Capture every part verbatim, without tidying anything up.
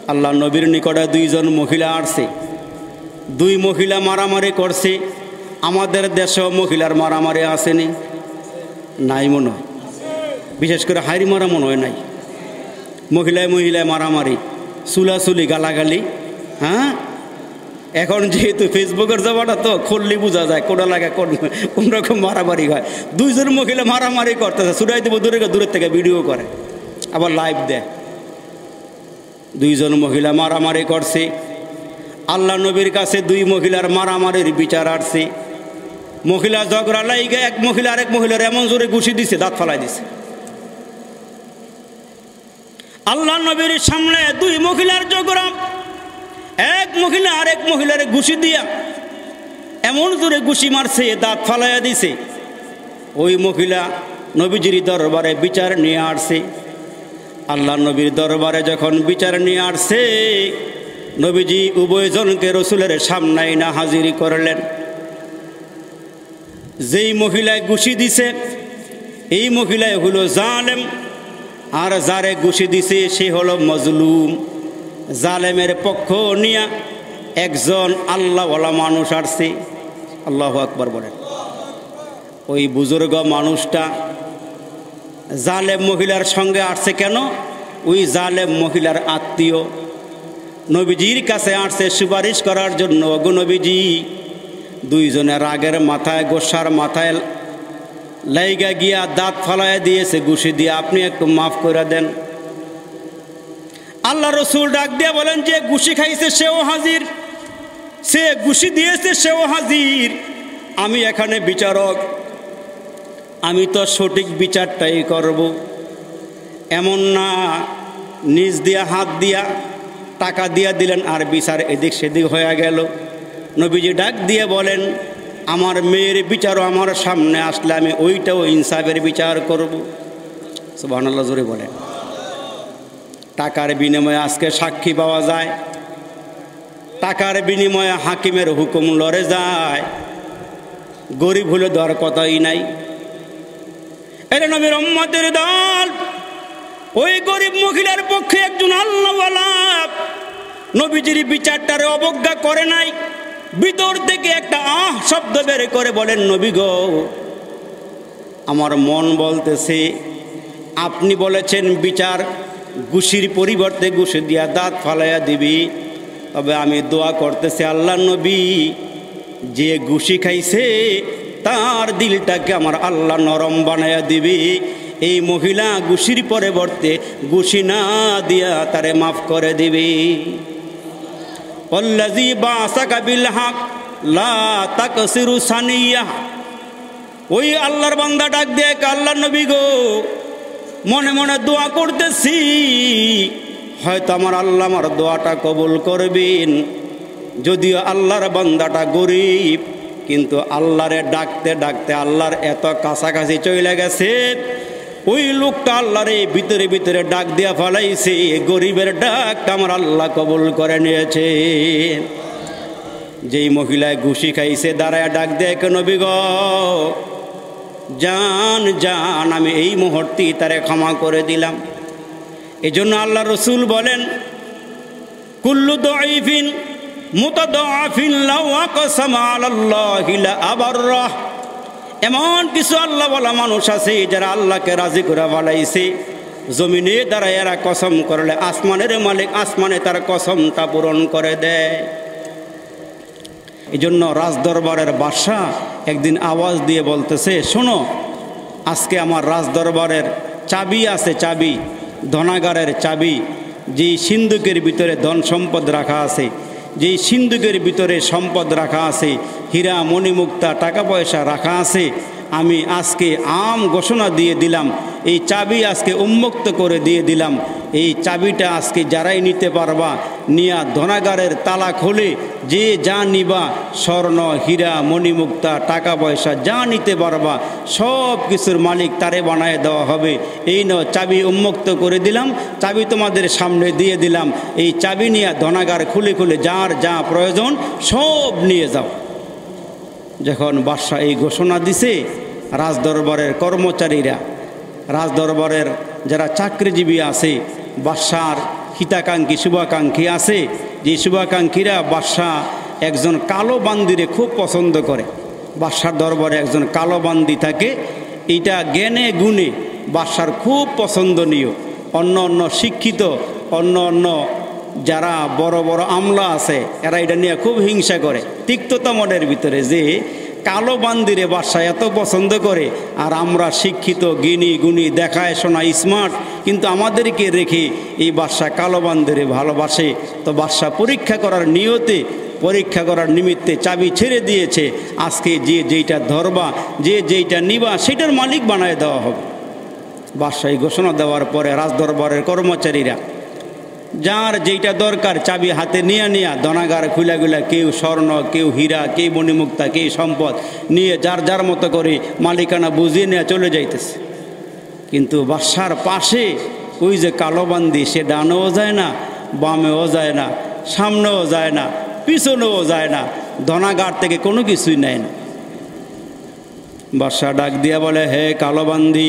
আল্লাহ নবীর নিকটে দুইজন মহিলা আসছে, দুই মহিলা মারামারি করছে। আমাদের দেশেও মহিলার মারামারি আসেনি? নাই মনে হয়, বিশেষ করে হাইরি মারা মনে হয় নাই। মহিলায় মহিলায় মারামারি, চুলাচুলি, গালাগালি। হ্যাঁ, এখন যেহেতু ফেসবুকের জমানা তো খুললি বোঝা যায় কোটা লাগে কোন কোন রকম মারামারি হয়। দুইজন মহিলা মারামারি করতেছে, ছুটাই দেবো দূরে দূরের থেকে ভিডিও করে, আবার লাইভ দেয়। দুইজন মহিলা মারামারি করছে। আল্লাহ নবীর কাছে দুই মহিলার মারামারির বিচার আসছে। মহিলা ঝগড়া লাইগে এক মহিলা আরেক মহিলার এমন জোরে ঘুষি দিছে, দাঁত ফালাই দিছে। আল্লাহ নবীর সামনে দুই মহিলার ঝগড়া, এক মহিলা আরেক মহিলার ঘুষি দিয়া এমন জোরে ঘুষি মারছে, দাঁত ফালাইয়া দিছে। ওই মহিলা নবীজির দরবারে বিচার নিয়ে আসছে। আল্লাহ নবীর দরবারে যখন বিচার নিয়ে আসছে, নবীজি উভয়জনকে রসুলের সামনে না হাজিরি করলেন। যেই মহিলায় ঘুষি দিছে এই মহিলায় হলো জালেম, আর যারে ঘুষি দিছে সে হলো মজলুম। জালেমের পক্ষ নিয়ে একজন আল্লাহওয়ালা মানুষ আসছে। আল্লাহু আকবার বলেন। ওই বুজুর্গ মানুষটা জালেম মহিলার সঙ্গে আসছে কেন? ওই জালেম মহিলার আত্মীয়। নবীজির কাছে আসছে সুপারিশ করার জন্য। গো নবীজি, দুইজনের রাগের মাথায়, গোসার মাথায় লাইগা গিয়া দাঁত ফালাইয়া দিয়েছে ঘুষি দিয়ে, আপনি একটু মাফ করে দেন। আল্লাহ রসুল ডাক দিয়া বলেন, যে ঘুষি খাইছে সেও হাজির, সে ঘুষি দিয়েছে সেও হাজির। আমি এখানে বিচারক, আমি তো সঠিক বিচারটাই করব। এমন না নিজ দিয়া হাত দিয়া টাকা দিয়া দিলেন আর বিচার এদিক সেদিক হয়ে গেল। নবীজি ডাক দিয়ে বলেন, আমার মেয়ের বিচারও আমার সামনে আসলে আমি ওইটাও ইনসাফের বিচার করব। সুবহানাল্লাহ জোরে বলেন। টাকার বিনিময়ে আজকে সাক্ষী পাওয়া যায়, টাকার বিনিময়ে হাকিমের হুকুম লড়ে যায়। গরিব হলে দেওয়ার কথাই নাই। এটা নবীর উম্মতের দল। ওই গরিব মহিলার পক্ষে একজন আল্লাহওয়ালা নবীজির বিচারটারে অবজ্ঞা করে নাই। ভিতর থেকে একটা আহ শব্দ বের করে বলেন, নবী গো, আমার মন বলতেছে আপনি বলেছেন বিচার ঘুষির পরিবর্তে ঘুষি দিয়া দাঁত ফালাইয়া দিবি, তবে আমি দোয়া করতেছি আল্লাহ নবী, যে ঘুষি খাইছে তার দিলটাকে আমার আল্লাহ নরম বানাইয়া দিবি। এই মহিলা ঘুষির পরিবর্তে ঘুষি না দিয়া তারে মাফ করে দিবি। আল্লাযী বাসাকা বিল হক লা তাকসিরু সানিয়া। ওই আল্লাহর বান্দা ডাক দিয়ে, আল্লাহর নবী গো, মনে মনে দোয়া করতেছি, হয়তো আমার আল্লাহ আমার দোয়াটা কবুল করবেন। যদিও আল্লাহর বান্দাটা গরিব, কিন্তু আল্লাহরে ডাকতে ডাকতে আল্লাহর এত কাছাকাছি চলে গেছে, ওই লোকটা আল্লাহরে ভিতরে ভিতরে ডাক দিয়া ফেলাইছে। গরিবের ডাক আমার আল্লাহ কবুল করে নিয়েছে। যেই মহিলায় ঘুষি খাইছে দাঁড়ায় ডাক দেয়, নবী গো, জান জান, আমি এই মুহূর্তে তারে ক্ষমা করে দিলাম। এই জন্য আল্লাহ রসুল বলেন, কুল্লু দাঈফিন মুতাদাআফিন লাউ আকসামা আলাল্লাহি লা আবাররাহ। এমন কিছু আল্লাহওয়ালা মানুষ আছে যারা আল্লাহকে রাজি করে বলাইছে, জমিনে দাঁড়ায় এরা কসম করলে আসমানের মালিক আসমানে তার কসমটা পূরণ করে দেয়। এই জন্য রাজদরবারের বাদশা একদিন আওয়াজ দিয়ে বলতেছে, শোনো, আজকে আমার রাজদরবারের চাবি আছে, চাবি, ধনাগারের চাবি। যেই সিন্ধুকের ভিতরে ধন সম্পদ রাখা আছে, যেই সিন্ধুকের ভিতরে সম্পদ রাখা আছে, হীরা মণিমুক্তা টাকা পয়সা রাখা আছে, আমি আজকে আম ঘোষণা দিয়ে দিলাম, এই চাবি আজকে উন্মুক্ত করে দিয়ে দিলাম। এই চাবিটা আজকে যারাই নিতে পারবা, নিয়া ধনাগারের তালা খুলে যে যা নিবা, স্বর্ণ হীরা মণিমুক্তা টাকা পয়সা যা নিতে পারবা, সব কিছুর মালিক তারে বানায় দেওয়া হবে। এই ন চাবি উন্মুক্ত করে দিলাম, চাবি তোমাদের সামনে দিয়ে দিলাম। এই চাবি নিয়ে ধনাগার খুলে খুলে যার যা প্রয়োজন সব নিয়ে যাও। যখন বাদশা এই ঘোষণা দিছে, রাজদরবারের কর্মচারীরা, রাজদরবারের যারা চাকরিজীবী আছে, বাদশার হিতাকাঙ্ক্ষী শুভাকাঙ্ক্ষী আছে, যে শুভাকাঙ্ক্ষীরা বাদশাহ একজন কালো বান্দিরে খুব পছন্দ করে। বাদশার দরবারে একজন কালো বান্দি থাকে, এইটা জ্ঞানে গুণে বাদশার খুব পছন্দনীয়। অন্য অন্য শিক্ষিত অন্য অন্য যারা বড় বড় আমলা আছে এরা এটা নিয়ে খুব হিংসা করে তিক্ততা মনের ভিতরে, যে কালো বান্দিরে বাদশা এত পছন্দ করে, আর আমরা শিক্ষিত জ্ঞানী গুণী দেখায় শোনা স্মার্ট, কিন্তু আমাদেরকে রেখে এই বাদশা কালো বান্দিরে ভালোবাসে। তো বাদশা পরীক্ষা করার নিয়তে, পরীক্ষা করার নিমিত্তে চাবি ছেড়ে দিয়েছে। আজকে যে যেইটা ধরবা, যে যেইটা নিবা সেটার মালিক বানায় দেওয়া হবে। বাদশাহী ঘোষণা দেওয়ার পরে রাজদরবারের কর্মচারীরা যার যেইটা দরকার চাবি হাতে নিয়ে নিয়ে দনাগার খুলা গুলা, কেউ স্বর্ণ, কেউ হীরা, কেউ মণিমুক্তা, কেউ সম্পদ নিয়ে যার যার মতো করে মালিকানা বুঝিয়ে নিয়ে চলে যাইতেছে। কিন্তু বাদশার পাশে ওই যে কালো বান্দি, সে ডানেও যায় না, বামেও যায় না, সামনেও যায় না, পিছনেও যায় না, দনাগার থেকে কোনো কিছুই নেয় না। বাদশা ডাক দিয়া বলে, হে কালো বান্দি,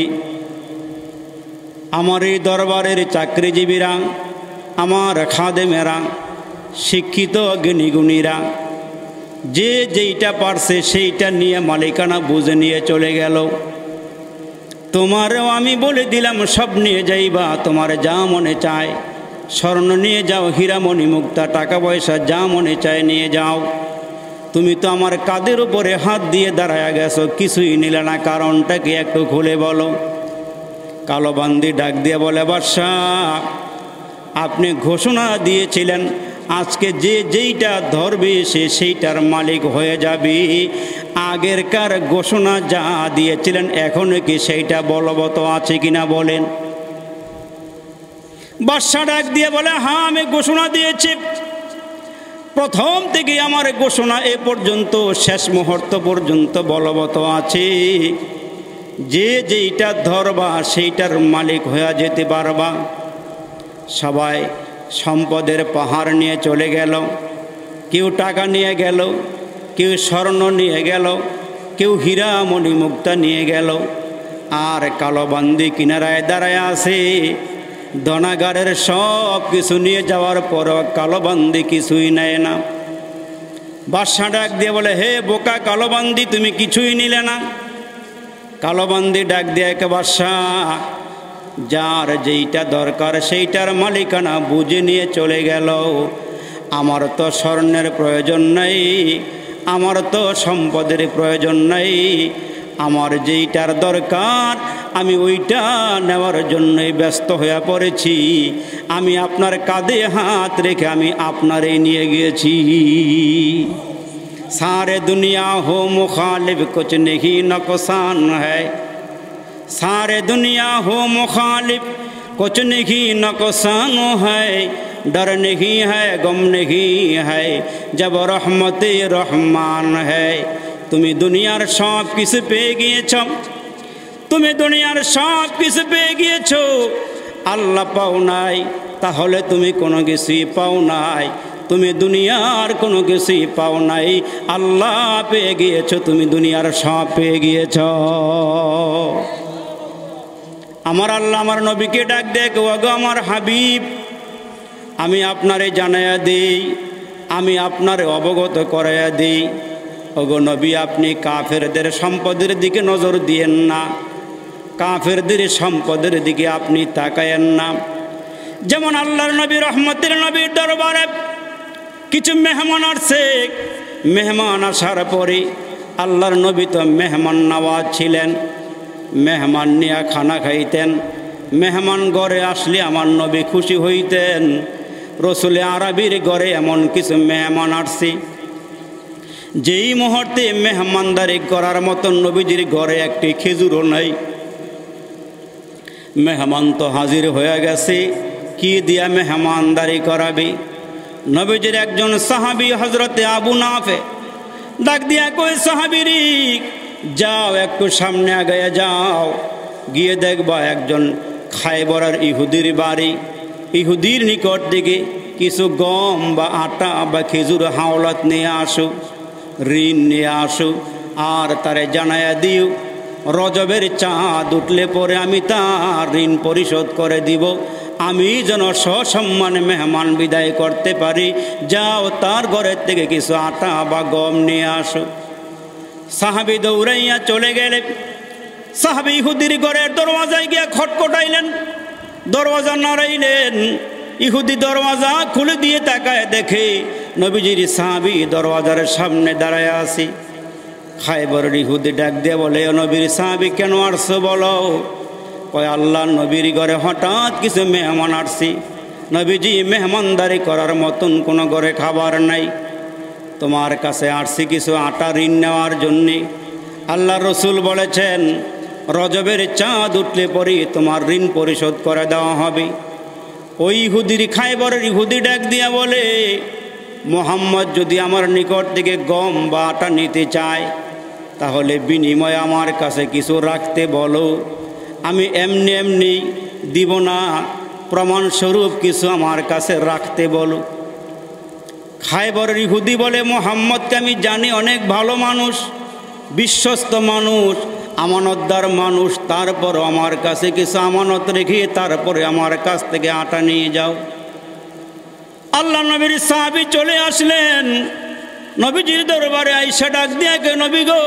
আমার এই দরবারের চাকরিজীবীরা, আমার খাদেমেরা, শিক্ষিত জ্ঞানীগুণীরা যে যেইটা পারছে সেইটা নিয়ে মালিকানা বুঝে নিয়ে চলে গেল। তোমারও আমি বলে দিলাম সব নিয়ে যাইবা, তোমার যা মনে চায়, স্বর্ণ নিয়ে যাও, হীরামণি মুক্তা, টাকা পয়সা যা মনে চায় নিয়ে যাও। তুমি তো আমার কাঁধের উপরে হাত দিয়ে দাঁড়ায়া গেছো, কিছুই নিলে না, কারণটা কি একটু খুলে বলো। কালো বান্দি ডাক দিয়ে বলে, বাদশাহ আপনি ঘোষণা দিয়েছিলেন আজকে যে যেইটা ধরবে সে সেইটার মালিক হয়ে যাবে। আগেরকার ঘোষণা যা দিয়েছিলেন এখনো কি সেইটা বলবৎ আছে কিনা বলেন। বাদশা ডাক দিয়ে বলে, হ্যাঁ আমি ঘোষণা দিয়েছি, প্রথম থেকে আমার ঘোষণা এ পর্যন্ত শেষ মুহূর্ত পর্যন্ত বলবৎ আছে। যে যেইটা ধরবা সেইটার মালিক হয়ে যেতে পারবা। সবাই সম্পদের পাহাড় নিয়ে চলে গেল, কেউ টাকা নিয়ে গেল, কেউ স্বর্ণ নিয়ে গেল, কেউ হীরা মণিমুক্তা নিয়ে গেল। আর কালো বান্দি কিনারায় দাঁড়ায় আছে। দনাগারের সব কিছু নিয়ে যাওয়ার পরও কালো বান্দি কিছুই নেয় না। বাদশা ডাক দিয়ে বলে, হে বোকা কালো বান্দি, তুমি কিছুই নিলে না। কালো বান্দি ডাক দিয়ে, এক বাদশাহ যার যেইটা দরকার সেইটার মালিকানা বুঝে নিয়ে চলে গেল। আমার তো স্বর্ণের প্রয়োজন নাই, আমার তো সম্পদের প্রয়োজন নাই, আমার যেইটার দরকার আমি ওইটা নেওয়ার জন্যই ব্যস্ত হয়ে পড়েছি। আমি আপনার কাঁধে হাত রেখে আমি আপনারই নিয়ে গিয়েছি। सारे दुनिया हो मुखालिफ कुछ नहीं नुकसान है, सारे दुनिया हो मुखालिफ कुछ नहीं नुकसान है, डर नहीं है गम नहीं है जब रहमत रहमान है। तुम्हें दुनियार सब किस पे गिয়েছো, तुम्हें दुनियार सब किस पे गिয়েছো, আল্লাহ পাও নাই তাহলে তুমি কোনো কিছুই পাও নাই। তুমি দুনিয়ার কোনো কিছুই পাও নাই, আল্লাহ পেয়ে গিয়েছো, তুমি দুনিয়ার সব পেয়ে গিয়েছ। আমার আল্লাহ আমার নবীকে ডাক দেখ, ওগো আমার হাবিব, আমি আপনারে জানাইয়া দিই, আমি আপনারে অবগত করাইয়া দিই। ওগো নবী, আপনি কাফেরদের সম্পদের দিকে নজর দিয়েন না, কাফেরদের সম্পদের দিকে আপনি তাকায়েন না। যেমন আল্লাহর নবী রহমতের নবীর দরবারে কিছু মেহমান আসছে, মেহমান আসার পরে আল্লাহর নবী তো মেহমান নওয়াজ ছিলেন, মেহমান নিয়ে খানা খাইতেন। মেহমান ঘরে আসলে আমার নবী খুশি হইতেন। রসুলে আরবির ঘরে এমন কিছু মেহমান আসছে, যেই মুহূর্তে মেহমানদারি করার মতন নবীজির ঘরে একটি খেজুরও নাই। মেহমান তো হাজির হয়ে গেছে, কি দিয়া মেহমানদারি করাবে। নবীজির একজন সাহাবী হযরতে আবু নাফে ডাক দিয়া কই, সাহাবীরি যাও একটু সামনে আগে যাও, গিয়ে দেখবা একজন খায়বরের ইহুদির বাড়ি, ইহুদির নিকট থেকে কিছু গম বা আটা বা খেজুর হাওলাত নিয়ে আসো, ঋণ নিয়ে আসো, আর তারে জানায়া দিও রজবের চাঁদ উঠলে পরে আমি তার ঋণ পরিশোধ করে দিব। আমি যেন সসম্মানে মেহমান বিদায় করতে পারি, যাও তার ঘরের থেকে কিছু আটা বা গম নিয়ে আসো। সাহাবী দৌড়াইয়া চলে গেলে সাহাবী ইহুদির ঘরের দরওয়াজায় গিয়া খটখটাইলেন, দরওয়াজা নাড়াইলেন। ইহুদি দরওয়াজা খুলে দিয়ে তাকায় দেখে নবীজির সাহাবী দরওয়াজার সামনে দাঁড়ায় আছি। খায়বরের ইহুদি ডাক দিয়ে বলে, ও নবীর সাহাবী কেন আসছো বলো? কয়, আল্লাহ নবীর ঘরে হঠাৎ কিছু মেহমান আসছি। নবীজি, মেহমানদারি করার মতন কোনো ঘরে খাবার নাই, তোমার কাছে আসছি কিছু আটা ঋণ নেওয়ার জন্যে। আল্লাহ রসুল বলেছেন, রজবের চাঁদ উঠলে পরই তোমার ঋণ পরিশোধ করে দেওয়া হবে। ওই ইহুদির খায়বরের ইহুদি ডাক দিয়া বলে, মোহাম্মদ যদি আমার নিকট থেকে গম বা আটা নিতে চায় তাহলে বিনিময়ে আমার কাছে কিছু রাখতে বলো, আমি এমনি এমনি দিব না, প্রমাণস্বরূপ কিছু আমার কাছে রাখতে বলো। খায়বরের ইহুদি বলে, মোহাম্মদকে আমি জানি অনেক ভালো মানুষ, বিশ্বস্ত মানুষ, আমানতদার মানুষ, তারপরও আমার কাছে কিছু আমানত রেখে তারপরে আমার কাছ থেকে আটা নিয়ে যাও। আল্লাহ নবীর সাহাবী চলে আসলেন নবীজির দরবারে। আইসা ডাক দিয়া কে, নবী গো,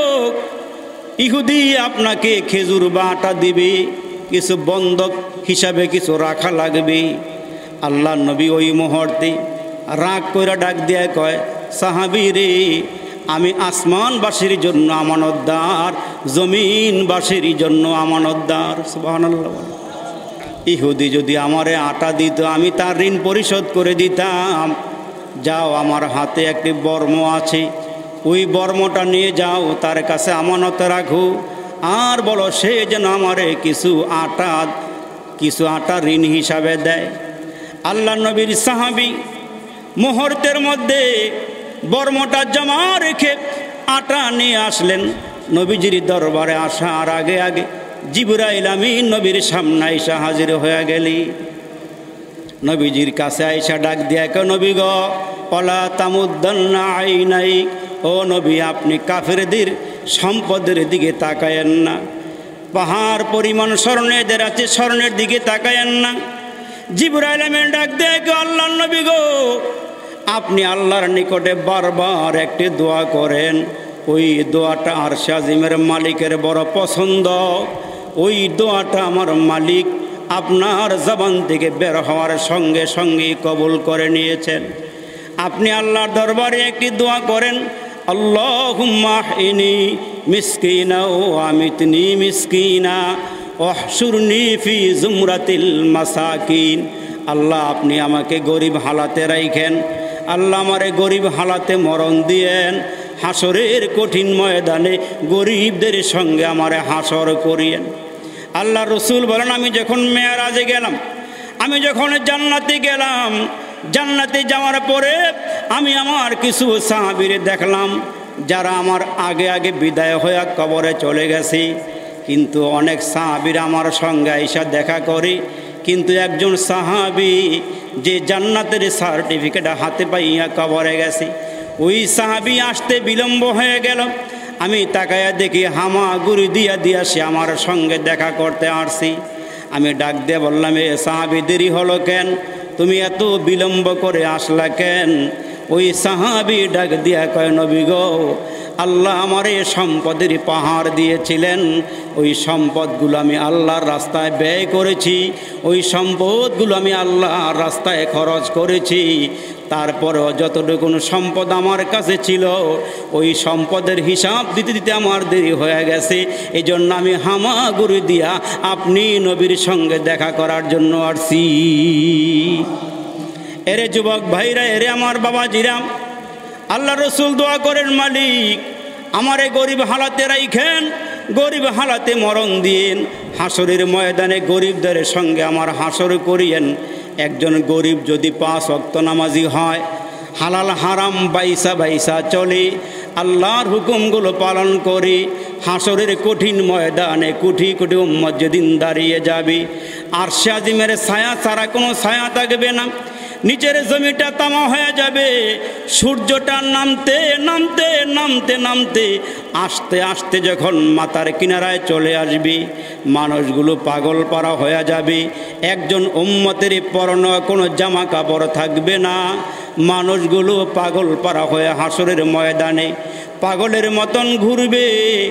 ইহুদি আপনাকে খেজুর বা আটা দিবে, কিছু বন্ধক হিসাবে কিছু রাখা লাগবে। আল্লাহ নবী ওই মুহূর্তে রাগ কইরা ডাক দিয়া কয়, সাহাবী রে, আমি আসমানবাসীর জন্য আমানতদার, জমিনবাসীর জন্য আমানতদার। সুবহানাল্লাহ। ইহুদি যদি আমারে আটা দিত আমি তার ঋণ পরিশোধ করে দিতাম। যাও, আমার হাতে একটি বর্ম আছে, ওই বর্মটা নিয়ে যাও, তার কাছে আমানত রাখো, আর বলো সে যেন আমারে কিছু আটা কিছু আটা ঋণ হিসাবে দেয়। আল্লাহ নবীর সাহাবী মুহূর্তের মধ্যে বর্মটা জমা রেখে আটা নিয়ে আসলেন। নবীজির দরবারে আসার আগে আগে জিবরাইল আমিন নবীর সামনে আইসা হাজির হয়ে গেলি। নবীজির কাছে আইসা ডাক দিয়া কে, নবী গো, ওয়ালা তামুদ্দান্না আইনাইক, ও নবী, আপনি কাফেরদের সম্পদের দিকে তাকায়েন না, পাহাড় পরিমাণ স্বর্ণের আছে স্বর্ণের দিকে তাকায়েন না। জিবরাইল আমিন ডাক দিয়া কে, আল্লাহর নবী গো, আপনি আল্লাহর নিকটে বারবার একটি দোয়া করেন, ওই দোয়াটা আরশে আজিমের মালিকের বড় পছন্দ। ওই দোয়াটা আমার মালিক আপনার জবান থেকে বের হওয়ার সঙ্গে সঙ্গে কবুল করে নিয়েছেন। আপনি আল্লাহর দরবারে একটি দোয়া করেন, আল্লাহুম্মা ইনি মিসকিনা ও আমিতনি মিসকিনা ওয়াহশুরনি ফি জুমরাতিল মাসাকিন। আল্লাহ, আপনি আমাকে গরিব হালাতে রাখেন, আল্লাহ আমারে গরিব হালাতে মরণ দিয়েন, হাসরের কঠিন ময়দানে গরিবদের সঙ্গে আমারে হাসর করিয়েন। আল্লাহ রসুল বলেন, আমি যখন মেরাজে গেলাম, আমি যখন জান্নাতে গেলাম, জান্নাতে যাওয়ার পরে আমি আমার কিছু সাহাবীরে দেখলাম যারা আমার আগে আগে বিদায় হয়ে কবরে চলে গেছে। কিন্তু অনেক সাহাবীরা আমার সঙ্গে আইসা দেখা করে, কিন্তু একজন সাহাবী যে জান্নাতের সার্টিফিকেট হাতে পাইয়া কবরে গেছে, ওই সাহাবী আসতে বিলম্ব হয়ে গেল। আমি তাকায়া দেখি হামা গুড়ি দিয়া দিয়া সে আমার সঙ্গে দেখা করতে আসছি। আমি ডাক দিয়ে বললাম, এ সাহাবী, দেরি হলো কেন? তুমি এত বিলম্ব করে আসলা কেন? ওই সাহাবী ডাক দিয়া কয়, নবী গো, আল্লাহ আমার এই সম্পদের পাহাড় দিয়েছিলেন, ওই সম্পদগুলো আমি আল্লাহর রাস্তায় ব্যয় করেছি, ওই সম্পদগুলো আমি আল্লাহর রাস্তায় খরচ করেছি। তারপরেও যতটুকু সম্পদ আমার কাছে ছিল, ওই সম্পদের হিসাব দিতে দিতে আমার দেরি হয়ে গেছে। এই জন্য আমি হামাগুড়ি দিয়া আপনি নবীর সঙ্গে দেখা করার জন্য আসছি। এরে যুবক ভাইরা, এরে আমার বাবাজিরা, আল্লাহ রসুল দোয়া করেন, মালিক আমারে গরিব হালাতে রাইখেন, গরিব হালাতে মরণ দিন, হাসরের ময়দানে গরিবদের সঙ্গে আমার হাসর করিয়েন। একজন গরিব যদি পাঁচ ওয়াক্ত নামাজি হয়, হালাল হারাম বাইসা বাইসা চলে, আল্লাহর হুকুমগুলো পালন করে, হাসরের কঠিন ময়দানে কোটি কোটি উম্মত যেদিন দাঁড়িয়ে যাবে, আরশে আজিমের ছায়া ছাড়া কোনো ছায়া থাকবে না, নিচের জমিটা তামা হয়ে যাবে, সূর্যটা নামতে নামতে নামতে নামতে আস্তে আস্তে যখন মাথার কিনারায় চলে আসবে, মানুষগুলো পাগল পারা হয়ে যাবে। একজন উম্মতের পরনে কোনো জামা কাপড় থাকবে না। মানুষগুলো পাগল পারা হয়ে হাসরের ময়দানে পাগলের মতন ঘুরবে।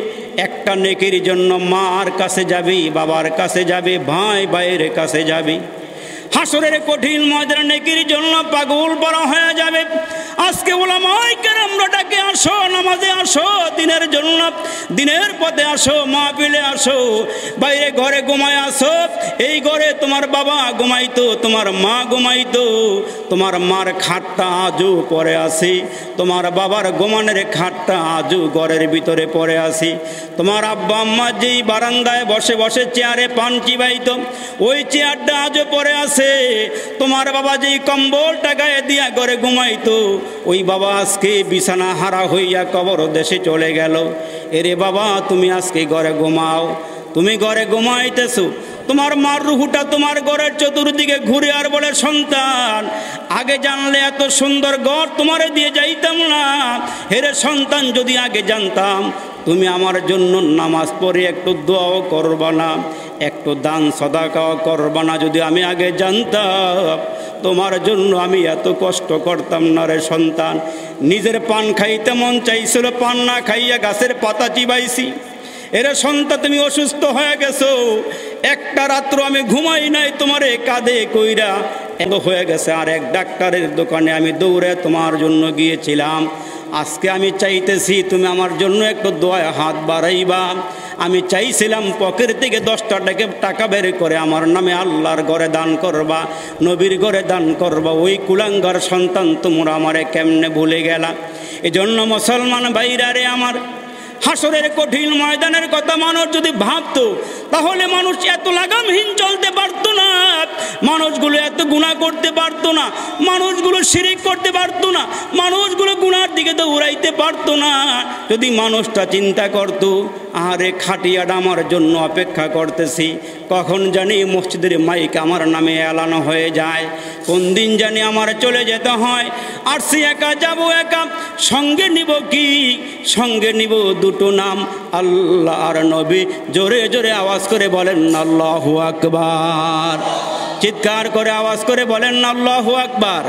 একটা নেকির জন্য মার কাছে যাবি, বাবার কাছে যাবে, ভাই ভাইয়ের কাছে যাবি। হাসরের কঠিন ময়দানে নেকির জন্য পাগল পারা হয়ে যাবে। আজকে ওলামায়ে কেরামরা ডাকে, আসো নামাজে আসো, দিনের জন্য দিনের পথে আসো, মাহফিলে আসো। বাইরে ঘরে ঘুমায় আসো, এই ঘরে তোমার বাবা ঘুমাইতো, তোমার মা ঘুমাইতো, তোমার মার খাটটা আজও পরে আসি, তোমার বাবার ঘুমানের খাটটা আজও ঘরের ভিতরে পড়ে আসি। তোমার আব্বা আম্মা যেই বারান্দায় বসে বসে চেয়ারে পান চিবাইতো, ওই চেয়ারটা আজও পরে আছে। তোমার বাবা যেই কম্বলটা গায়ে দিয়া ঘরে ঘুমাইতো, ওই বাবা আজকে বিছানা হারা হইয়া কবর দেশে চলে গেল। এরে বাবা, তুমি আজকে ঘরে ঘুমাও, তুমি ঘরে ঘুমাইতেছো। তোমার মার রুহুটা তোমার ঘরের চতুর্দিকে ঘুরে আর বলে, সন্তান আগে জানলে এত সুন্দর ঘর তোমারে দিয়ে যাইতাম না। হেরে সন্তান, যদি আগে জানতাম তুমি আমার জন্য নামাজ পড়ে একটু দোয়াও করবা না, একটু দান সদাকাও করবা না, যদি আমি আগে জানতাম তোমার জন্য আমি এত কষ্ট করতাম না রে সন্তান। নিজের পান খাইতে মন চাইছিল, পান না খাইয়া গাছের পাতা চিবাইছি। এরে সন্তান, তুমি অসুস্থ হয়ে গেছো, একটা রাত্র আমি ঘুমাই নাই তোমারে কাঁধে কইরা এত হয়ে গেছে। আর এক ডাক্তারের দোকানে আমি দৌড়ে তোমার জন্য গিয়েছিলাম। আজকে আমি চাইতেছি তুমি আমার জন্য একটু দোয়ায় হাত বাড়াইবা। আমি চাইছিলাম পকেট থেকে দশটা টাকা টাকা বের করে আমার নামে আল্লাহর ঘরে দান করবা, নবীর ঘরে দান করবা। ওই কুলাঙ্গার সন্তান তোমরা আমারে কেমনে ভুলে গেলা। এজন্য মুসলমান ভাইরা রে আমার, হাসরের কঠিন ময়দানের কথা মানুষ যদি ভাবতো, তাহলে মানুষ এত লাগামহীন চলতে পারতো না, মানুষগুলো এত গুনাহ করতে পারতো না, মানুষগুলো শিরিক করতে পারতো না, মানুষগুলো গুনার দিকে দৌড়াইতে পারতো না। যদি মানুষটা চিন্তা করতো, আরে খাটিয়াটা আমার জন্য অপেক্ষা করতেছি, কখন জানি মসজিদের মাইক আমার নামে এলানো হয়ে যায়, কোন দিন জানি আমার চলে যেতে হয়। আর সে একা যাবো, একা সঙ্গে নিব কি? সঙ্গে নিব দুটো নাম, আল্লাহ আর নবী। জোরে জোরে আওয়াজ করে বলেন আল্লাহু আকবার, চিৎকার করে আওয়াজ করে বলেন আল্লাহু আকবার।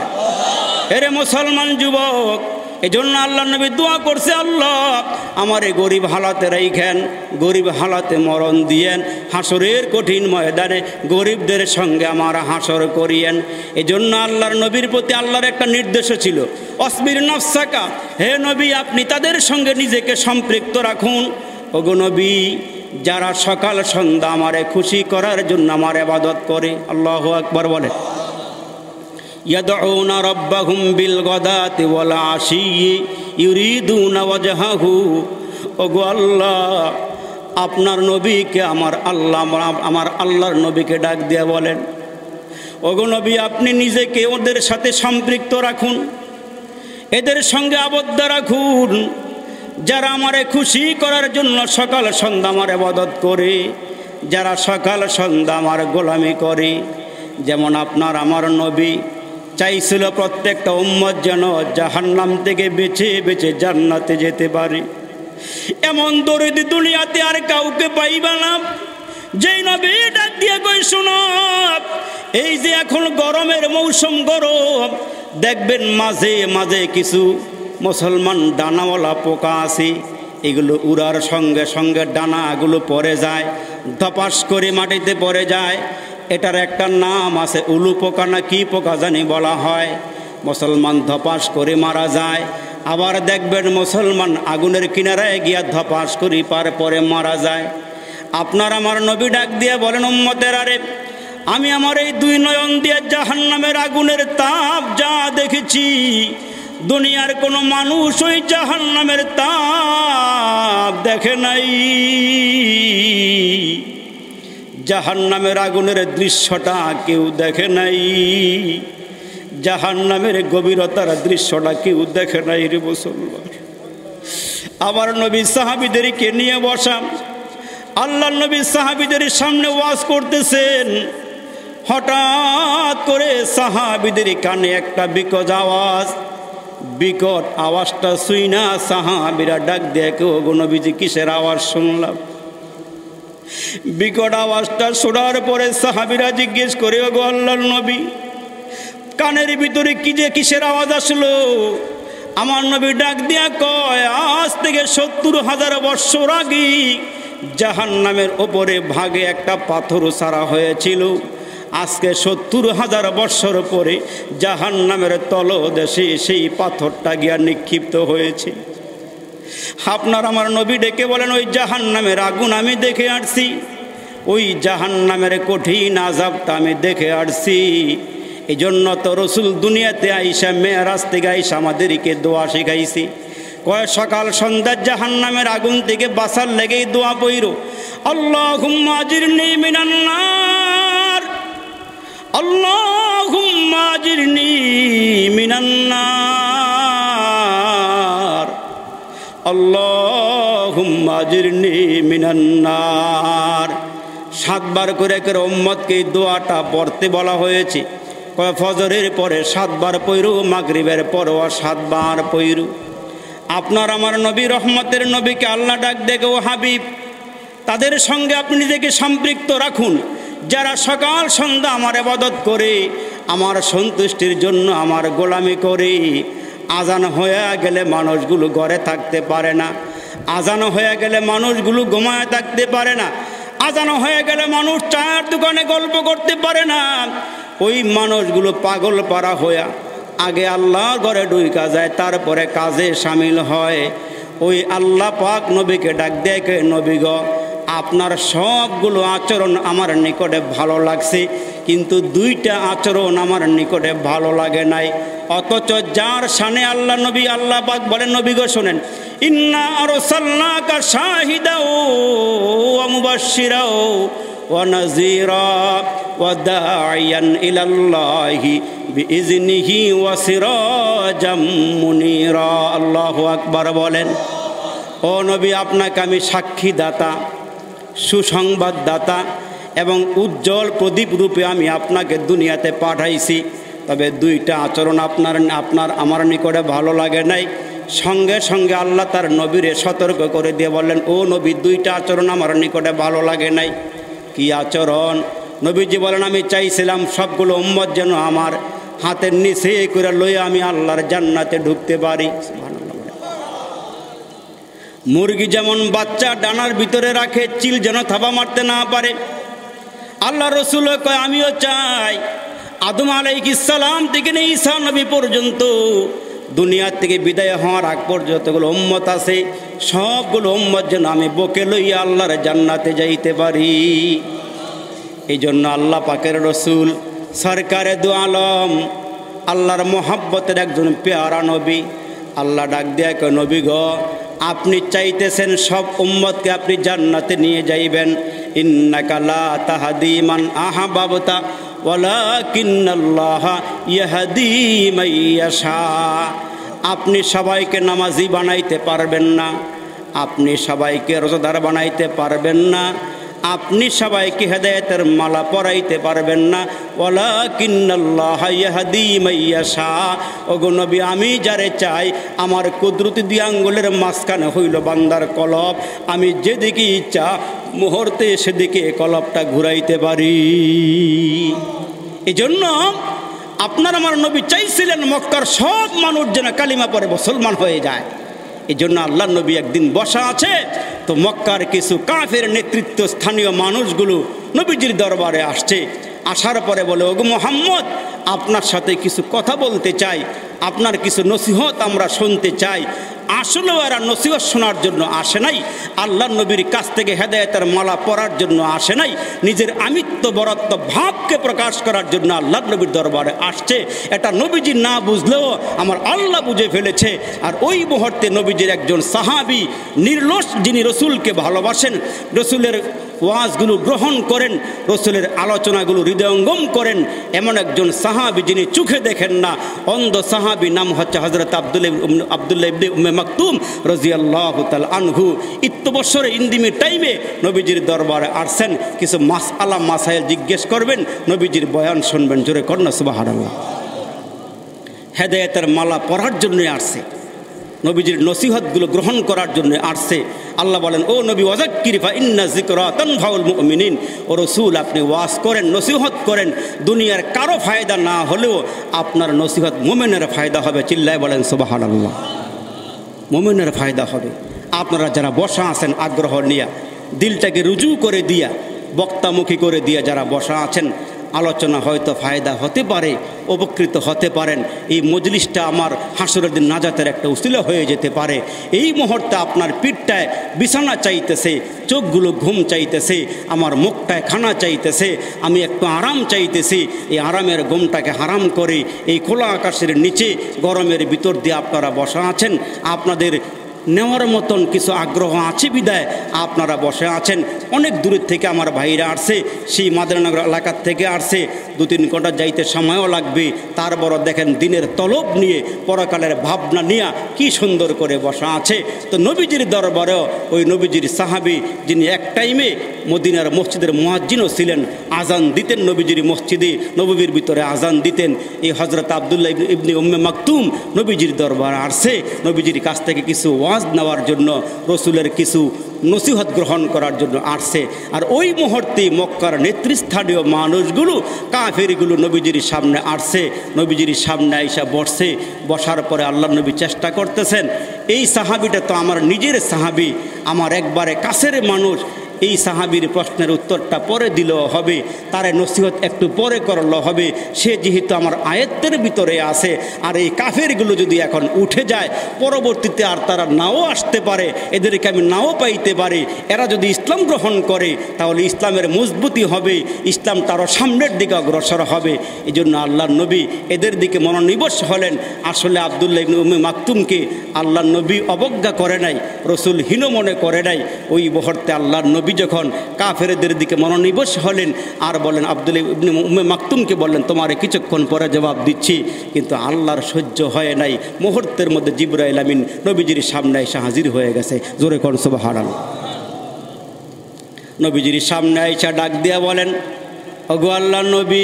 এরে মুসলমান যুবক, এজন্য আল্লাহ নবী দোয়া করছে, আল্লাহ আমার এই গরিব হালাতে রাইখেন, গরিব হালাতে মরণ দিয়েন, হাসরের কঠিন ময়দানে গরিবদের সঙ্গে আমার হাসর করিয়েন। এজন্য আল্লাহর নবীর প্রতি আল্লাহর একটা নির্দেশ ছিল, অসবির নফসাকা, হে নবী আপনি তাদের সঙ্গে নিজেকে সম্পৃক্ত রাখুন। ওগো নবী, যারা সকাল সন্ধ্যা আমারে খুশি করার জন্য আমার ইবাদত করে, আল্লাহু আকবার বলে, ইয়াদউনা রাব্বাহুম বিল গাদাতি ওয়াল আশিয়্যি ইউরিদুনা ওয়াজহাহু। ওগো আল্লাহ, আপনার নবীকে আমার আল্লাহ আমার আল্লাহর নবীকে ডাক দিয়ে বলেন, ওগো নবী আপনি নিজেকে ওদের সাথে সম্পৃক্ত রাখুন, এদের সঙ্গে আবদ্ধ রাখুন, যারা আমারে খুশি করার জন্য সকাল সন্ধ্যা আমার ইবাদত করে, যারা সকাল সন্ধ্যা আমার গোলামি করে। যেমন আপনার আমার নবী চাইছিল প্রত্যেকটা উম্মত যেন জাহান্নাম থেকে বেঁচে বেঁচে জান্নাতে যেতে পারে। এমন দরিদ্র দুনিয়াতে আর কাউকে পাইবা না, যেই নবী ডাক দিয়ে কই শোনো, এই যে এখন গরমের মৌসুম গরম, দেখবেন মাঝে মাঝে কিছু মুসলমান ডানাওয়ালা পোকা আছে, এগুলো উড়ার সঙ্গে সঙ্গে ডানাগুলো পড়ে যায়, ধপাস করে মাটিতে পড়ে যায়। এটার একটা নাম আছে, উলু পোকা না কি পোকা জানি বলা হয়। মুসলমান ধপাস করে মারা যায়। আবার দেখবেন মুসলমান আগুনের কিনারায় গিয়া ধপাস করি পার পরে মারা যায়। আপনার আমার নবী ডাক দিয়ে বলেন, উম্মতের আরে আমি আমার এই দুই নয়ন দিয়ে জাহান্নামের আগুনের তাপ যা দেখেছি, দুনিয়ার কোনো মানুষ ওই জাহান্নামের তাপ দেখে নাই। জাহান্নামের আগুনের দৃশ্যটা কেউ দেখে নাই, জাহান্নামের গভীরতার দৃশ্যটা কেউ দেখে নাই রে মুসলমান। আমার নবী সাহাবীদেরকে নিয়ে বসা, আল্লাহ নবী সাহাবীদের সামনে ওয়াজ করতেছেন। হঠাৎ করে সাহাবীদের কানে একটা বিকট আওয়াজ, বিকট আওয়াজটা শুই না সাহাবীরা ডাক দেখে, ওগো নবীজি কিসের আওয়াজ শুনলাম? বিকট আওয়াজটা শোনার পরে সাহাবীরা জিজ্ঞেস করে, ওগো আল্লাহর নবী, কানের ভিতরে কি যে কিসের আওয়াজ আসলো? আমার নবী ডাক দিয়া কয়, আজ থেকে সত্তর হাজার বৎসর আগে জাহান্নামের ওপরে ভাগে একটা পাথর ছাড়া হয়েছিল। আজকে সত্তর হাজার বৎসর পরে জাহান্নামের তলদেশে সেই পাথরটা গিয়া নিক্ষিপ্ত হয়েছে। আপনার আমার নবী ডেকে বলেন, ওই জাহান্নামের আগুন আমি দেখে আসছি, ওই জাহান্নামের কঠিন আযাবটা আমি দেখে আসছি। এই জন্য তো রসুল দুনিয়াতে আইসা মেরাজ থেকে আইসা আমাদেরকে দোয়া শিখাইছি। কয় সকাল সন্ধ্যা জাহান্নামের আগুন থেকে বাঁচার লেগেই দোয়া পইরো, আল্লাহুম্মা আজিরনি মিনান নার, আল্লাহুম্মা আজিরনি মিনান নার, আল্লাহুম্মা আজিরনি মিনান নার। সাতবার করে করে উম্মতকে এই দোয়াটা পড়তে বলা হয়েছে। কয় ফজরের পরে সাতবার পইরু, মাগরিবের পরও সাতবার পইরু। আপনার আমার নবী রহমতের নবীকে আল্লাহ ডাক দেখে, ও হাবিব, তাদের সঙ্গে আপনি নিজেকে সম্পৃক্ত রাখুন যারা সকাল সন্ধ্যা আমার ইবাদত করে, আমার সন্তুষ্টির জন্য আমার গোলামি করে। আজান হয়ে গেলে মানুষগুলো ঘরে থাকতে পারে না, আজান হয়ে গেলে মানুষগুলো ঘুমায় থাকতে পারে না, আজান হয়ে গেলে মানুষ চায়ের দোকানে গল্প করতে পারে না। ওই মানুষগুলো পাগল পারা হইয়া আগে আল্লাহর ঘরে ঢুইকা যায়, তারপরে কাজে সামিল হয়। ওই আল্লাহ পাক নবীকে ডাক দেখে, নবী গো, আপনার সবগুলো আচরণ আমার নিকটে ভালো লাগছে, কিন্তু দুইটা আচরণ আমার নিকটে ভালো লাগে নাই। অথচ যার শানে আল্লাহ নবী, আল্লাহ পাক বলেন, নবী গো শোনেন, ইন্না আরসালনাকা শাহিদাও ওয়া মুবাশশিরাও ওয়া নাযীরা ওয়া দাঈয়ান ইলাল্লাহি বিইজনিহি ওয়া সিরাজাম মুনীরা। আল্লাহু আকবার বলেন। ও নবী, আপনাকে আমি সাক্ষীদাতা, সুসংবাদদাতা এবং উজ্জ্বল প্রদীপ রূপে আমি আপনাকে দুনিয়াতে পাঠাইছি। তবে দুইটা আচরণ আপনার আপনার আমার নিকটে ভালো লাগে নাই। সঙ্গে সঙ্গে আল্লাহ তার নবীরে সতর্ক করে দিয়ে বললেন, ও নবী, দুইটা আচরণ আমার নিকটে ভালো লাগে নাই। কি আচরণ? নবীজি বলেন, আমি চাইছিলাম সবগুলো উম্মত যেন আমার হাতের নিচে করে লইয়া আমি আল্লাহর জান্নাতে ঢুকতে পারি। মুরগি যেমন বাচ্চা ডানার ভিতরে রাখে, চিল যেন থাবা মারতে না পারে, আল্লাহ রসুল কয় আমিও চাই আদম আলাইহিস সালাম থেকে নিয়ে ঈসা নবী পর্যন্ত দুনিয়া থেকে বিদায় হওয়ার আগ পর্যন্ত যতগুলো উম্মত আছে, সবগুলো উম্মত যেন আমি বকে লইয়া আল্লাহর জান্নাতে যাইতে পারি। এই জন্য আল্লাহ পাকের রসুল সরকারে দু আলম, আল্লাহর মোহাব্বতের একজন পেয়ারা নবী, আল্লাহ ডাক দেয়া কয়, নবী গো, আপনি চাইতেছেন সব উম্মতকে আপনি জান্নাতে নিয়ে যাইবেন। ইন্নাকা লা তাহদি মান আহবাবতা ওয়ালাকিন্নাল্লাহা ইয়াহদি মান ইয়াশা। আপনি সবাইকে নামাজি বানাইতে পারবেন না, আপনি সবাইকে রোজাদার বানাইতে পারবেন না, আপনি সবাইকে হেদায়েতের মালা পরাইতে পারবেন না। ওয়ালাকিন্নাল্লাহা ইয়াহদি মান ইয়াশা। ওগো নবী, আমি যারে চাই আমার কুদরতি দিয়ে আঙ্গুলের মাঝখানে হইল বান্দার কলব, আমি যেদিকে ইচ্ছা মুহূর্তে সেদিকে কলবটা ঘুরাইতে পারি। এই জন্য আপনার আমার নবী চাইছিলেন মক্কার সব মানুষ যেন কালিমা পড়ে মুসলমান হয়ে যায়। এই জন্য আল্লাহ নবী একদিন বসা আছে, তো মক্কার কিছু কাফের নেতৃত্ব স্থানীয় মানুষগুলো নবীজির দরবারে আসছে। আসার পরে বলে, ওগো মুহাম্মদ, আপনার সাথে কিছু কথা বলতে চাই, আপনার কিছু নসিহত আমরা শুনতে চাই। আসলেও এরা নসিহত শোনার জন্য আসে নাই, আল্লাহ নবীর কাছ থেকে হেদায়েতের মালা পরার জন্য আসে নাই, নিজের আমিত্ব বরত্ব ভাবকে প্রকাশ করার জন্য আল্লাহ নবীর দরবারে আসছে। এটা নবীজি না বুঝলেও আমার আল্লাহ বুঝে ফেলেছে। আর ওই মুহূর্তে নবীজির একজন সাহাবী নির্লস, যিনি রসুলকে ভালোবাসেন, রসুলের ওয়াজগুলো গ্রহণ করেন, রসুলের আলোচনাগুলো হৃদয়ঙ্গম করেন, এমন একজন সাহাবী যিনি চোখে দেখেন না, অন্ধ সাহাবী, নাম হচ্ছে হযরত আব্দুল্লাহ আব্দুল্লাহ ইবনে উম্মে মাকতুম রাদিয়াল্লাহু তাআলা আনহু। ইত্তবসরে ইন্দিমি টাইমে নবীজির দরবারে আসছেন, কিছু মাসআলা মাসাইল জিজ্ঞেস করবেন, নবীজির বয়ান শুনবেন। জোরে কর না সুবহানাল্লাহ। হেদায়েতের মালা পড়ার জন্যই আসছে। নবীজির নসিহতগুলো গ্রহণ করার জন্য আসছে। আল্লাহ বলেন, ও নবী ওয়াজাক্কির ফা ইন্না যিকরা তানফাউল মুমিনিন, ও রাসূল আপনি ওয়াজ করেন, নসিহত করেন, দুনিয়ার কারো ফায়দা না হলেও আপনার নসিহত মুমিনের ফায়দা হবে। চিল্লায় বলেন সুবহানাল্লাহ। মুমিনের ফায়দা হবে। আপনারা যারা বসা আছেন আগ্রহ নিয়ে, দিলটাকে রুজু করে দিয়া, বক্তামুখী করে দিয়া যারা বসা আছেন, আলোচনা হয়তো ফায়দা হতে পারে, উপকৃত হতে পারেন। এই মজলিসটা আমার হাসরের দিন নাজাতের একটা উসিলা হয়ে যেতে পারে। এই মুহূর্তে আপনার পিঠটায় বিছানা চাইতেছে, চোখগুলো ঘুম চাইতেছে, আমার মুখটায় খানা চাইতেছে, আমি একটু আরাম চাইতেছি। এই আরামের ঘুমটাকে হারাম করে এই খোলা আকাশের নিচে গরমের ভিতর দিয়ে আপনারা বসা আছেন। আপনাদের নেওয়ার মতন কিছু আগ্রহ আছে বিদায় আপনারা বসে আছেন। অনেক দূরের থেকে আমার ভাইরা আসছে, সেই মাদারীনগর এলাকার থেকে আসছে। দু তিন ঘন্টা যাইতে সময়ও লাগবে। তারপরও দেখেন দিনের তলব নিয়ে, পরকালের ভাবনা নিয়ে কি সুন্দর করে বসা আছে। তো নবীজির দরবারেও ওই নবীজির সাহাবী যিনি এক টাইমে মদিনার মসজিদের মুয়াজ্জিনও ছিলেন, আজান দিতেন নবীজির মসজিদে, নবীর ভিতরে আজান দিতেন। এই হযরত আব্দুল্লাহ ইবনে উম্মে মাকতুম নবীজির দরবারে আসছে নবীজির কাছ থেকে কিছু ওয়াজ নেওয়ার জন্য, রসুলের কিছু নসিহত গ্রহণ করার জন্য আসছে। আর ওই মুহূর্তে মক্কার নেতৃস্থানীয় মানুষগুলো, কাফেরগুলো নবীজির সামনে আসছে, নবীজির সামনে আইসা বসছে। বসার পরে আল্লাহ নবী চেষ্টা করতেছেন, এই সাহাবিটা তো আমার নিজের সাহাবি, আমার একবারে কাছের মানুষ, এই সাহাবীর প্রশ্নের উত্তরটা পরে দিলেও হবে, তারে নসিহত একটু পরে করলে হবে। সে যেহেতু আমার আয়ত্তের ভিতরে আছে, আর এই কাফেরগুলো যদি এখন উঠে যায়, পরবর্তীতে আর তারা নাও আসতে পারে, এদেরকে আমি নাও পাইতে পারি। এরা যদি ইসলাম গ্রহণ করে তাহলে ইসলামের মজবুতি হবে, ইসলাম তারও সামনের দিকে অগ্রসর হবে। এই জন্য আল্লাহর নবী এদের দিকে মনোনিবেশ হলেন। আসলে আব্দুল্লাহ ইবনে উম্মে মাকতুমকে আল্লাহর নবী অবজ্ঞা করে নাই, রসুল হীন মনে করে নাই। ওই মুহূর্তে আল্লাহর নবী যখন কাফেরদের দিকে মনোনিবেশ হলেন আর বলেন, আব্দুল্লাহ ইবনে উম্মে মাকতুমকে বললেন, তোমারে কিছুক্ষণ পরে জবাব দিচ্ছি। কিন্তু আল্লাহর সহ্য হয় নাই, মুহূর্তের মধ্যে জিবরাইল আমিন নবীজির সামনে এসে হাজির হয়ে গেছে। জোরে কোন সুবহানাল্লাহ। নবীজির সামনে এসে ডাক দিয়া বলেন, ওগো আল্লাহর নবী,